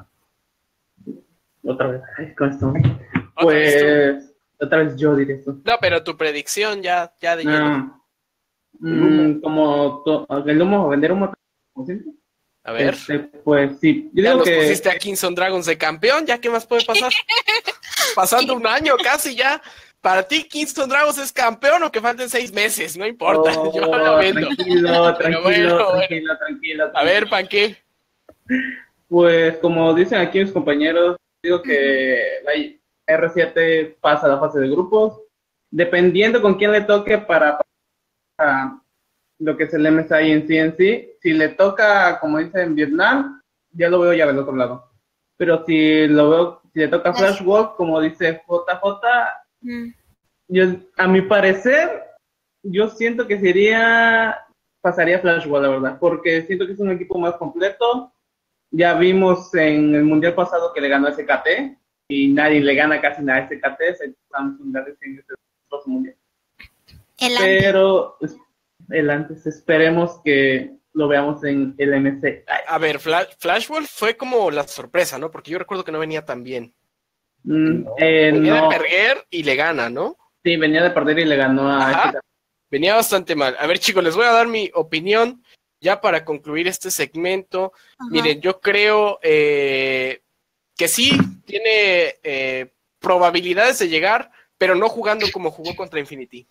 Otra vez, ay, con esto. ¿Otra Pues, vez otra vez yo diré esto. No, pero tu predicción ya, ya de lleno. Ah, mm, como to- el humo, vender humo, como siempre. A ver. Este, pues sí, yo Ya digo nos que pusiste a Kingston Dragons de campeón, ¿ya qué más puede pasar? Pasando un año casi ya. Para ti, Kingston Dragons es campeón o que falten seis meses, no importa. Oh, Yo lo vendo. tranquilo, Pero tranquilo, bueno, bueno. tranquilo, tranquilo. A ver, Panqué. Pues como dicen aquí mis compañeros, digo que la R siete pasa a la fase de grupos, dependiendo con quién le toque para, para lo que es el M S I en sí en sí. Si le toca, como dicen, Vietnam, ya lo veo ya del otro lado. Pero si lo veo, si le toca Flash Wolf, como dice J J, Mm. yo, a mi parecer, yo siento que sería, pasaría Flash Wolf, la verdad, porque siento que es un equipo más completo. Ya vimos en el mundial pasado que le ganó a S K T y nadie le gana casi nada a S K T, se Samsung en este próximo mundial. El antes. Pero es- el antes, esperemos que lo veamos en el M C. Ay, A ver, Flash, Flash Wolf fue como la sorpresa, ¿no? Porque yo recuerdo que no venía tan bien. mm, eh, Venía no, de perder y le gana, ¿no? sí, venía de perder y le ganó a Ajá. S K T. Venía bastante mal. A ver, chicos, les voy a dar mi opinión ya para concluir este segmento. Ajá. Miren, yo creo eh, que sí tiene eh, probabilidades de llegar, pero no jugando como jugó contra Infinity.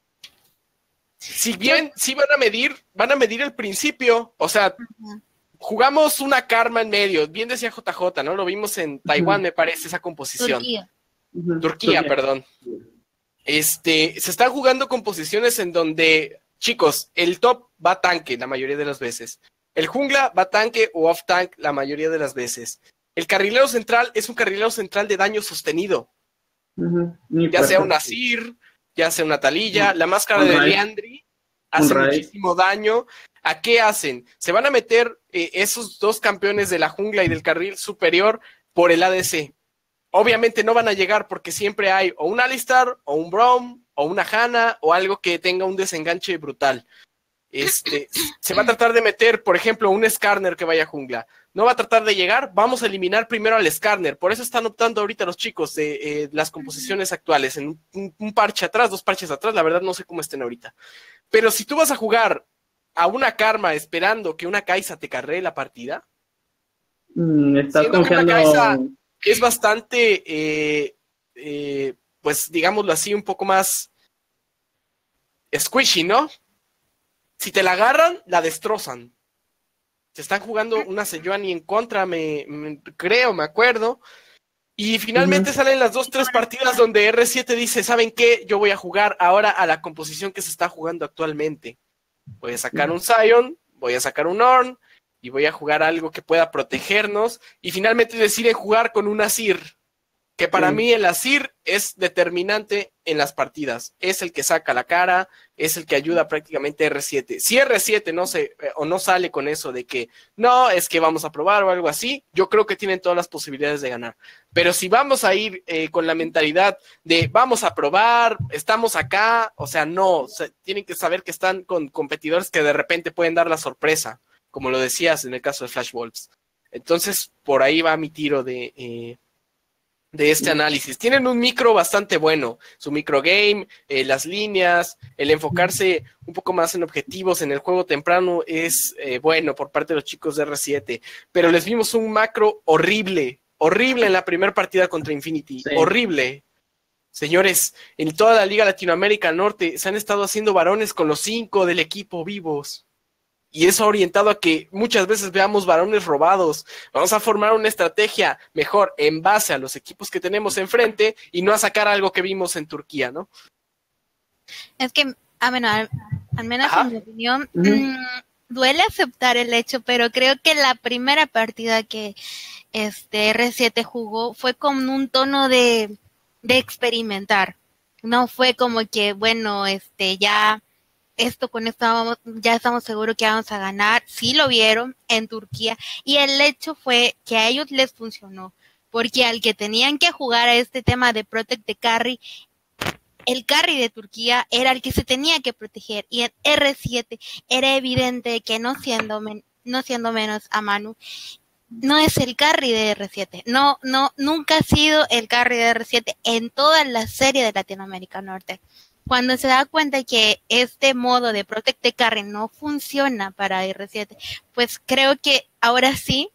Si bien sí van a medir, van a medir el principio, o sea, Ujú. jugamos una karma en medio, bien decía J J, ¿no? Lo vimos en Taiwán, me parece, esa composición. Turquía. Ujú, Turquía, perdón. Este, se están jugando con posiciones en donde, chicos, el top va tanque la mayoría de las veces. El jungla va tanque o off tank la mayoría de las veces. El carrilero central es un carrilero central de daño sostenido. Ujú, muy Ya sea fuerte. un Azir, ya sea una Talilla, Un- la máscara un de Raid. Liandry hace Un Raid. muchísimo daño. ¿A qué hacen? Se van a meter eh, esos dos campeones de la jungla y del carril superior por el A D C. Obviamente no van a llegar porque siempre hay o un Alistar, o un Braum, o una Hanna, o algo que tenga un desenganche brutal. Este, se va a tratar de meter, por ejemplo, un Skarner que vaya a jungla. No va a tratar de llegar, vamos a eliminar primero al Skarner. Por eso están optando ahorita los chicos de eh, las composiciones actuales, en un, un parche atrás, dos parches atrás, la verdad no sé cómo estén ahorita. Pero si tú vas a jugar a una Karma esperando que una Kai'Sa te carree la partida, Mm, estás siendo que una confiando. Kai'Sa es bastante, eh, eh, pues digámoslo así, un poco más squishy, ¿no? Si te la agarran, la destrozan. Se están jugando una Sejuani en contra, me, me- creo, me acuerdo. Y finalmente Ujú. salen las dos, tres partidas donde R siete dice, ¿saben qué? Yo voy a jugar ahora a la composición que se está jugando actualmente. Voy a sacar un Sion, voy a sacar un Ornn, y voy a jugar algo que pueda protegernos. Y finalmente deciden jugar con un Azir. Que para Sí. mí el Azir es determinante en las partidas. Es el que saca la cara, es el que ayuda prácticamente a R siete. Si R siete no se, eh, o no sale con eso de que no, es que vamos a probar o algo así, yo creo que tienen todas las posibilidades de ganar. Pero si vamos a ir eh, con la mentalidad de vamos a probar, estamos acá, o sea, no, o sea, tienen que saber que están con competidores que de repente pueden dar la sorpresa, como lo decías en el caso de Flash Wolves. Entonces, por ahí va mi tiro de... Eh, de este análisis. Tienen un micro bastante bueno, su microgame, eh, las líneas, el enfocarse un poco más en objetivos en el juego temprano es eh, bueno por parte de los chicos de R siete, pero les vimos un macro horrible, horrible en la primera partida contra Infinity, Sí. horrible. Señores, en toda la Liga Latinoamérica Norte se han estado haciendo varones con los cinco del equipo vivos. Y eso ha orientado a que muchas veces veamos varones robados. Vamos a formar una estrategia mejor en base a los equipos que tenemos enfrente y no a sacar algo que vimos en Turquía, ¿no? Es que, ah, bueno, al, al menos Ajá. en mi opinión, Ujú. mm, duele aceptar el hecho, pero creo que la primera partida que este R siete jugó fue con un tono de, de experimentar. No fue como que, bueno, este, ya esto con esto vamos, ya estamos seguros que vamos a ganar. Sí lo vieron en Turquía y el hecho fue que a ellos les funcionó. porque al que tenían que jugar a este tema de Protect the Carry, el carry de Turquía era el que se tenía que proteger, y en R siete era evidente que no siendo, men no siendo menos a Manu, no es el carry de R siete, no, no, nunca ha sido el carry de R siete en toda la serie de Latinoamérica Norte. Cuando se da cuenta que este modo de Protect the Carry no funciona para R siete, pues creo que ahora sí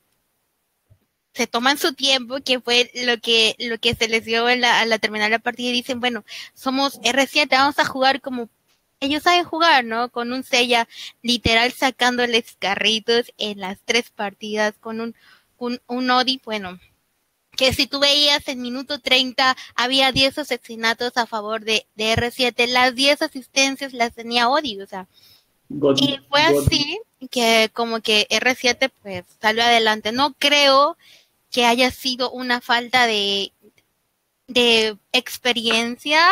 se toman su tiempo, que fue lo que lo que se les dio en la, a la terminar la partida, y dicen, bueno, somos R siete, vamos a jugar como ellos saben jugar, ¿no? Con un Seiya literal sacándoles carritos en las tres partidas, con un, un, un Odi, bueno, que si tú veías en minuto treinta había diez asesinatos a favor de, de R siete, las diez asistencias las tenía Odi, o sea, God, y fue God. así que como que R siete pues salió adelante. No creo que haya sido una falta de, de experiencia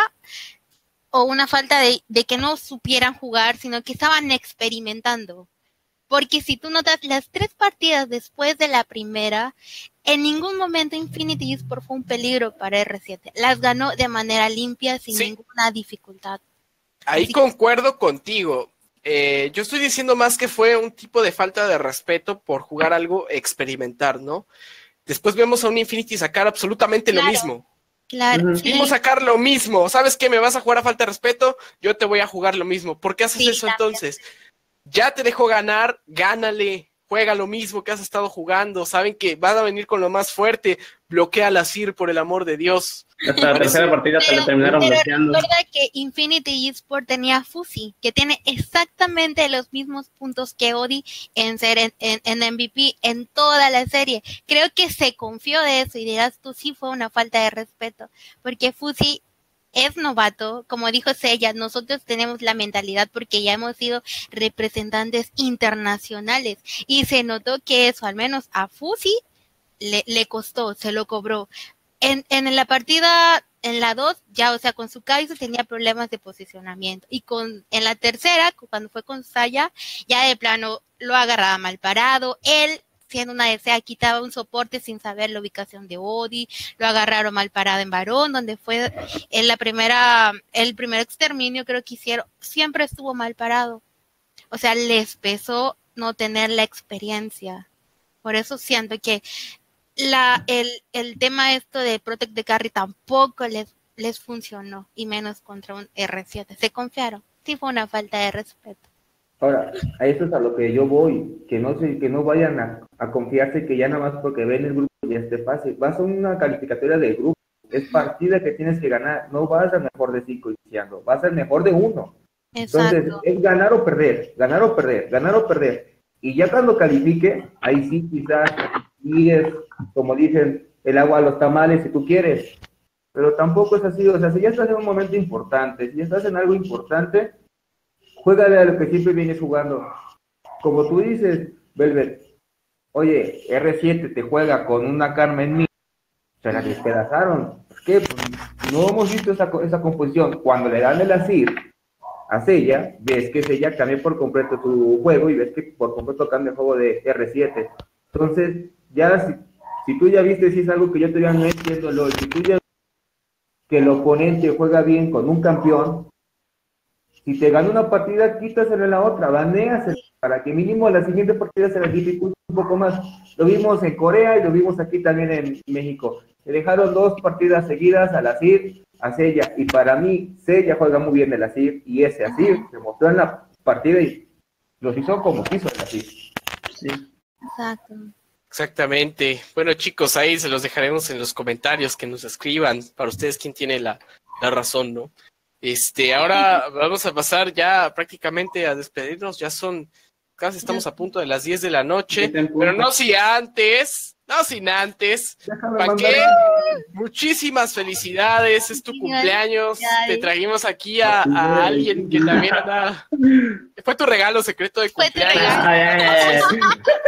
o una falta de, de que no supieran jugar, sino que estaban experimentando. Porque si tú notas las tres partidas después de la primera, en ningún momento Infinity Esports fue un peligro para R siete. Las ganó de manera limpia, sin Sí. ninguna dificultad. Ahí Así- concuerdo contigo. Eh, yo estoy diciendo más que fue un tipo de falta de respeto por jugar algo experimentar, ¿no? Después vemos a un Infinity sacar absolutamente lo Claro. mismo. Claro, Ujú. sí, Vimos sacar lo mismo. ¿Sabes qué? Me vas a jugar a falta de respeto, yo te voy a jugar lo mismo. ¿Por qué haces Sí, eso también. entonces? Ya te dejo ganar, gánale. Juega lo mismo que has estado jugando. Saben que van a venir con lo más fuerte. Bloquea la C I R, por el amor de Dios. Hasta la Parece- tercera partida te Pero, la terminaron pero bloqueando. recuerda que Infinity Esports tenía Fusi, que tiene exactamente los mismos puntos que Odi en ser en, en, en M V P en toda la serie. Creo que se confió de eso y dirás tú, sí fue una falta de respeto, porque Fusi es novato, como dijo Seiya, nosotros tenemos la mentalidad porque ya hemos sido representantes internacionales y se notó que eso, al menos a Fusi, le, le costó, se lo cobró. En, en la partida, en la dos, ya, o sea, con su Kaizo tenía problemas de posicionamiento. Y con en la tercera, cuando fue con Saya, ya de plano lo agarraba mal parado. Él, siendo una D C A, quitaba un soporte sin saber la ubicación de Odi. Lo agarraron mal parado en Varón, donde fue en la primera, el primer exterminio, creo que hicieron. Siempre estuvo mal parado. O sea, les pesó no tener la experiencia. Por eso siento que La, el, el tema esto de Protect the Carry tampoco les, les funcionó, y menos contra un R siete. Se confiaron. Sí fue una falta de respeto. Ahora, a eso es a lo que yo voy, que no se, que no vayan a, a confiarse que ya nada más porque ven el grupo ya esté fácil. Vas a una calificatoria de grupo, es partida que tienes que ganar, no vas al mejor de cinco iniciando, vas al mejor de uno. Entonces, Exacto. es ganar o perder, ganar o perder, ganar o perder. Y ya cuando califique, ahí sí quizás sigues, como dicen, el agua a los tamales si tú quieres. Pero tampoco es así, o sea, si ya estás en un momento importante, si ya estás en algo importante, juégale a lo que siempre vienes jugando. Como tú dices, Velvet, oye, R siete te juega con una Carmen Mí, se la despedazaron. ¿Por qué? Pues no hemos visto esa, esa composición. Cuando le dan el asir a Seiya, ves que Seiya cambia por completo tu juego y ves que por completo cambia el juego de R siete. Entonces, ya si, si tú ya viste, si es algo que yo todavía no entiendo, LOL, si tú ya que el oponente juega bien con un campeón, si te gana una partida, quítasela la otra, banéasela, para que mínimo la siguiente partida se la dificulte un poco más. Lo vimos en Corea y lo vimos aquí también en México. Se dejaron dos partidas seguidas al Asir, a Seiya, y para mí Seiya juega muy bien el Asir, y ese Asir se mostró en la partida y los hizo como quiso el Asir. Sí. Exacto. Exactamente. Bueno, chicos, ahí se los dejaremos en los comentarios, que nos escriban para ustedes quién tiene la, la razón, ¿no? Este, ahora vamos a pasar ya prácticamente a despedirnos. Ya son, casi estamos a punto de las diez de la noche, pero no sin antes, no sin antes, Déjame ¿para mandar- qué? Muchísimas felicidades, es tu cumpleaños, te trajimos aquí a, a alguien que también anda... Fue tu regalo secreto de Fue tu cumpleaños. regalo. Ay, ay, ay, ay.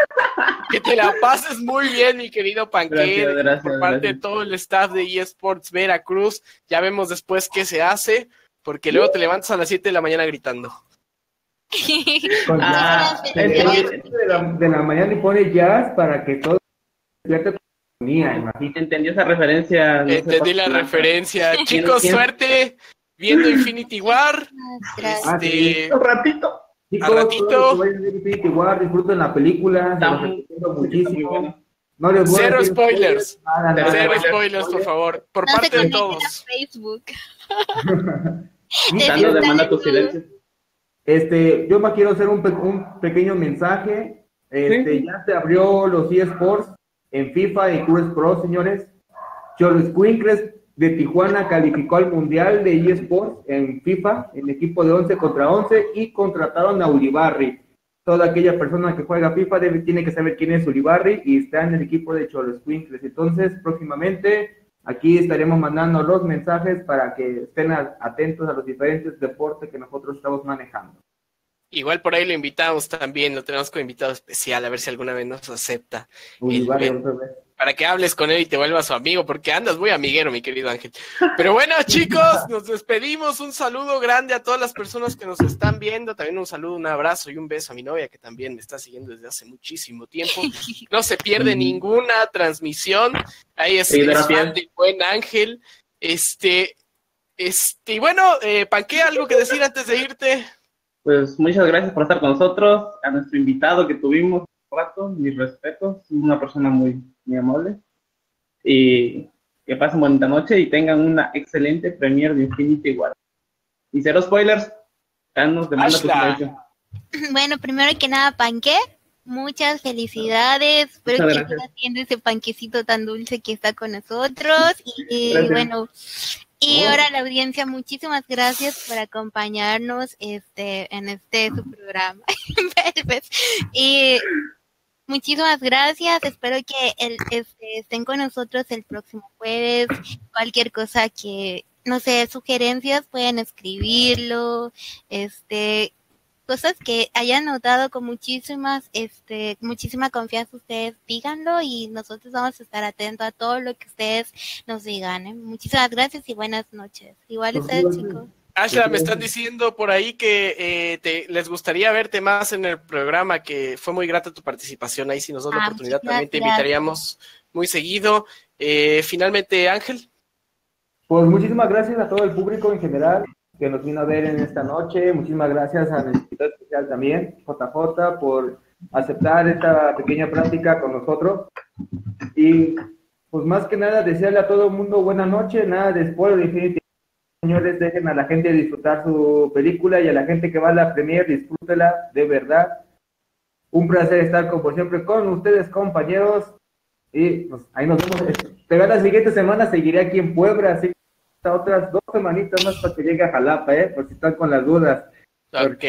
Que te la pases muy bien, mi querido Panqué, Gracias, gracias, por parte gracias. de todo el staff de eSports Veracruz. Ya vemos después qué se hace, porque luego te levantas a las siete de la mañana gritando. Con Ah, jazz. entendí. de, la, de la mañana y pone jazz para que todo despierte Mía, imagínate. Entendió esa referencia. No sé Entendí la por- referencia. Chicos, ¿Quién? suerte viendo Infinity War. Gracias. Ah, sí. Este, Un ratito. Chicos, Al ratito. todos los que vayan a ver Infinity War, disfruten la película, se Está los muy- recomiendo está muy muchísimo. bueno. No les voy a Cero decir spoilers. nada, nada, Cero nada. spoilers, por favor. Por No se parte de conecten a todos. Facebook. Sandro demanda tu Desinstalen silencio. Este, yo más quiero hacer un, pe- un pequeño mensaje. Este, Sí. ya se abrió los eSports en FIFA y Cruise Pro, señores. Cholos Quincles de Tijuana calificó al Mundial de eSports en FIFA, en equipo de once contra once, y contrataron a Ulibarri. Toda aquella persona que juega FIFA debe, tiene que saber quién es Ulibarri y está en el equipo de Cholos Quincles. Entonces, próximamente, aquí estaremos mandando los mensajes para que estén a- atentos a los diferentes deportes que nosotros estamos manejando. Igual por ahí lo invitamos también, lo tenemos como invitado especial, a ver si alguna vez nos acepta. Ulibarri, El- otra vez. Para que hables con él y te vuelvas su amigo, porque andas muy amiguero, mi querido Ángel. Pero bueno, chicos, nos despedimos. Un saludo grande a todas las personas que nos están viendo. También un saludo, un abrazo y un beso a mi novia, que también me está siguiendo desde hace muchísimo tiempo. No se pierde ninguna transmisión. Ahí es, Seguidora es fan fiel. del buen Ángel. Este, este, y bueno, eh, Panque, ¿algo que decir antes de irte? Pues muchas gracias por estar con nosotros, a nuestro invitado que tuvimos un rato, mis respetos, una persona muy, muy amable. Y que pasen bonita noche y tengan una excelente premier de Infinity War. Y cero spoilers, ya nos demanda tu Ashla. silencio. Bueno, primero que nada, panque. Muchas felicidades. Espero Muchas que gracias. sigas haciendo ese panquecito tan dulce que está con nosotros. Y Gracias. bueno, y Oh. ahora la audiencia, muchísimas gracias por acompañarnos este en este su programa. y muchísimas gracias. Espero que el, este, estén con nosotros el próximo jueves. Cualquier cosa que, no sé, sugerencias, pueden escribirlo. Este, cosas que hayan notado con muchísimas, este, muchísima confianza, ustedes díganlo y nosotros vamos a estar atentos a todo lo que ustedes nos digan. ¿eh? Muchísimas gracias y buenas noches. Igual Pues ustedes, igualmente. chicos. Ashla, me están diciendo por ahí que eh, te, les gustaría verte más en el programa, que fue muy grata tu participación ahí. Si nos das la Ah, oportunidad, muchísimas también te gracias. invitaríamos muy seguido. Eh, finalmente, Ángel. Pues muchísimas gracias a todo el público en general que nos vino a ver en esta noche. Muchísimas gracias a nuestro invitado especial también, J J, por aceptar esta pequeña práctica con nosotros. Y pues más que nada, desearle a todo el mundo buena noche, nada de spoiler de Infinity. Señores, dejen a la gente disfrutar su película y a la gente que va a la premier, disfrútela, de verdad. Un placer estar como siempre con ustedes, compañeros. Y pues ahí nos vemos. Pero la siguiente semana seguiré aquí en Puebla, así que hasta otras dos semanitas más para que llegue a Jalapa, ¿eh? Por si están con las dudas. Ok,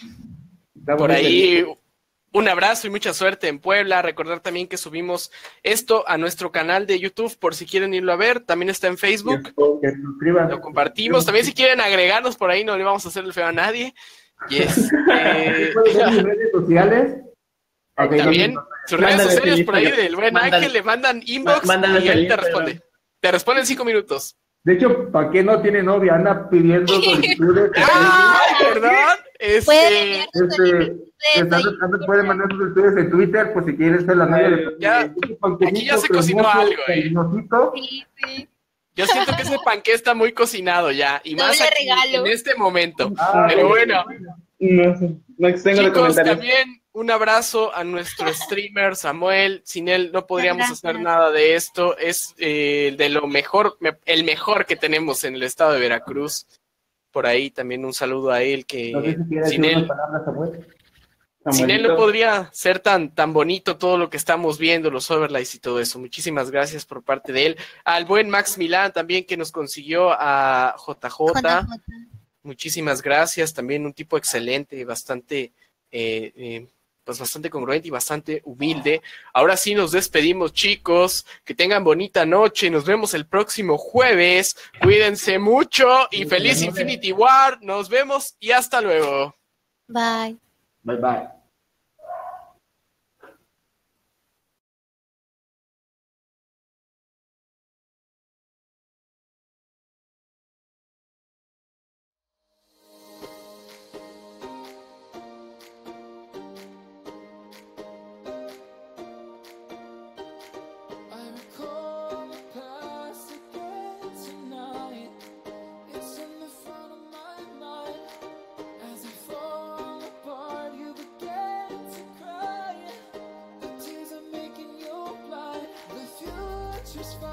Estamos por muy ahí felices. un abrazo y mucha suerte en Puebla. Recordar también que subimos esto a nuestro canal de YouTube por si quieren irlo a ver. También está en Facebook. Que se suscriban. Lo compartimos. También si quieren agregarnos por ahí, no le vamos a hacer el feo a nadie. Y este, ¿Pueden ver mis redes sociales? Ok, también no, sus redes Mándales sociales el por ahí Instagram. del buen Mándale- Ángel le mandan inbox Mándales y él el te Instagram. responde. Te responde en cinco minutos. De hecho, ¿para qué no tiene novia? Anda pidiendo solicitudes. ¡Ay, perdón! Pueden Este, enviar sus Este, solicitudes anda- ahí. anda- pueden mandar sus solicitudes en Twitter por si quieren ser la novia de Ya, aquí ya se cocinó algo, eh. cariñosito. Sí, sí. yo siento que ese panqué está muy cocinado ya. Y más Doble aquí, regalo. en este momento. Ah, Pero bueno, No sé, no extengo de chicos, comentarios. también un abrazo a nuestro streamer Samuel. Sin él no podríamos Gracias. hacer nada de esto. Es eh, de lo mejor, me- el mejor que tenemos en el estado de Veracruz. Por ahí también un saludo a él, que No sé si quiere sin decir unas él, palabras, Samuel. sin él no Samuelito. podría ser tan, tan bonito todo lo que estamos viendo, los overlays y todo eso. Muchísimas gracias por parte de él. Al buen Max Milán también, que nos consiguió a J J. J J. Muchísimas gracias, también un tipo excelente, bastante, eh, eh, pues bastante congruente y bastante humilde. Ahora sí nos despedimos, chicos, que tengan bonita noche, nos vemos el próximo jueves, cuídense mucho y feliz Infinity War, nos vemos y hasta luego. Bye. Bye bye. I recall just fine.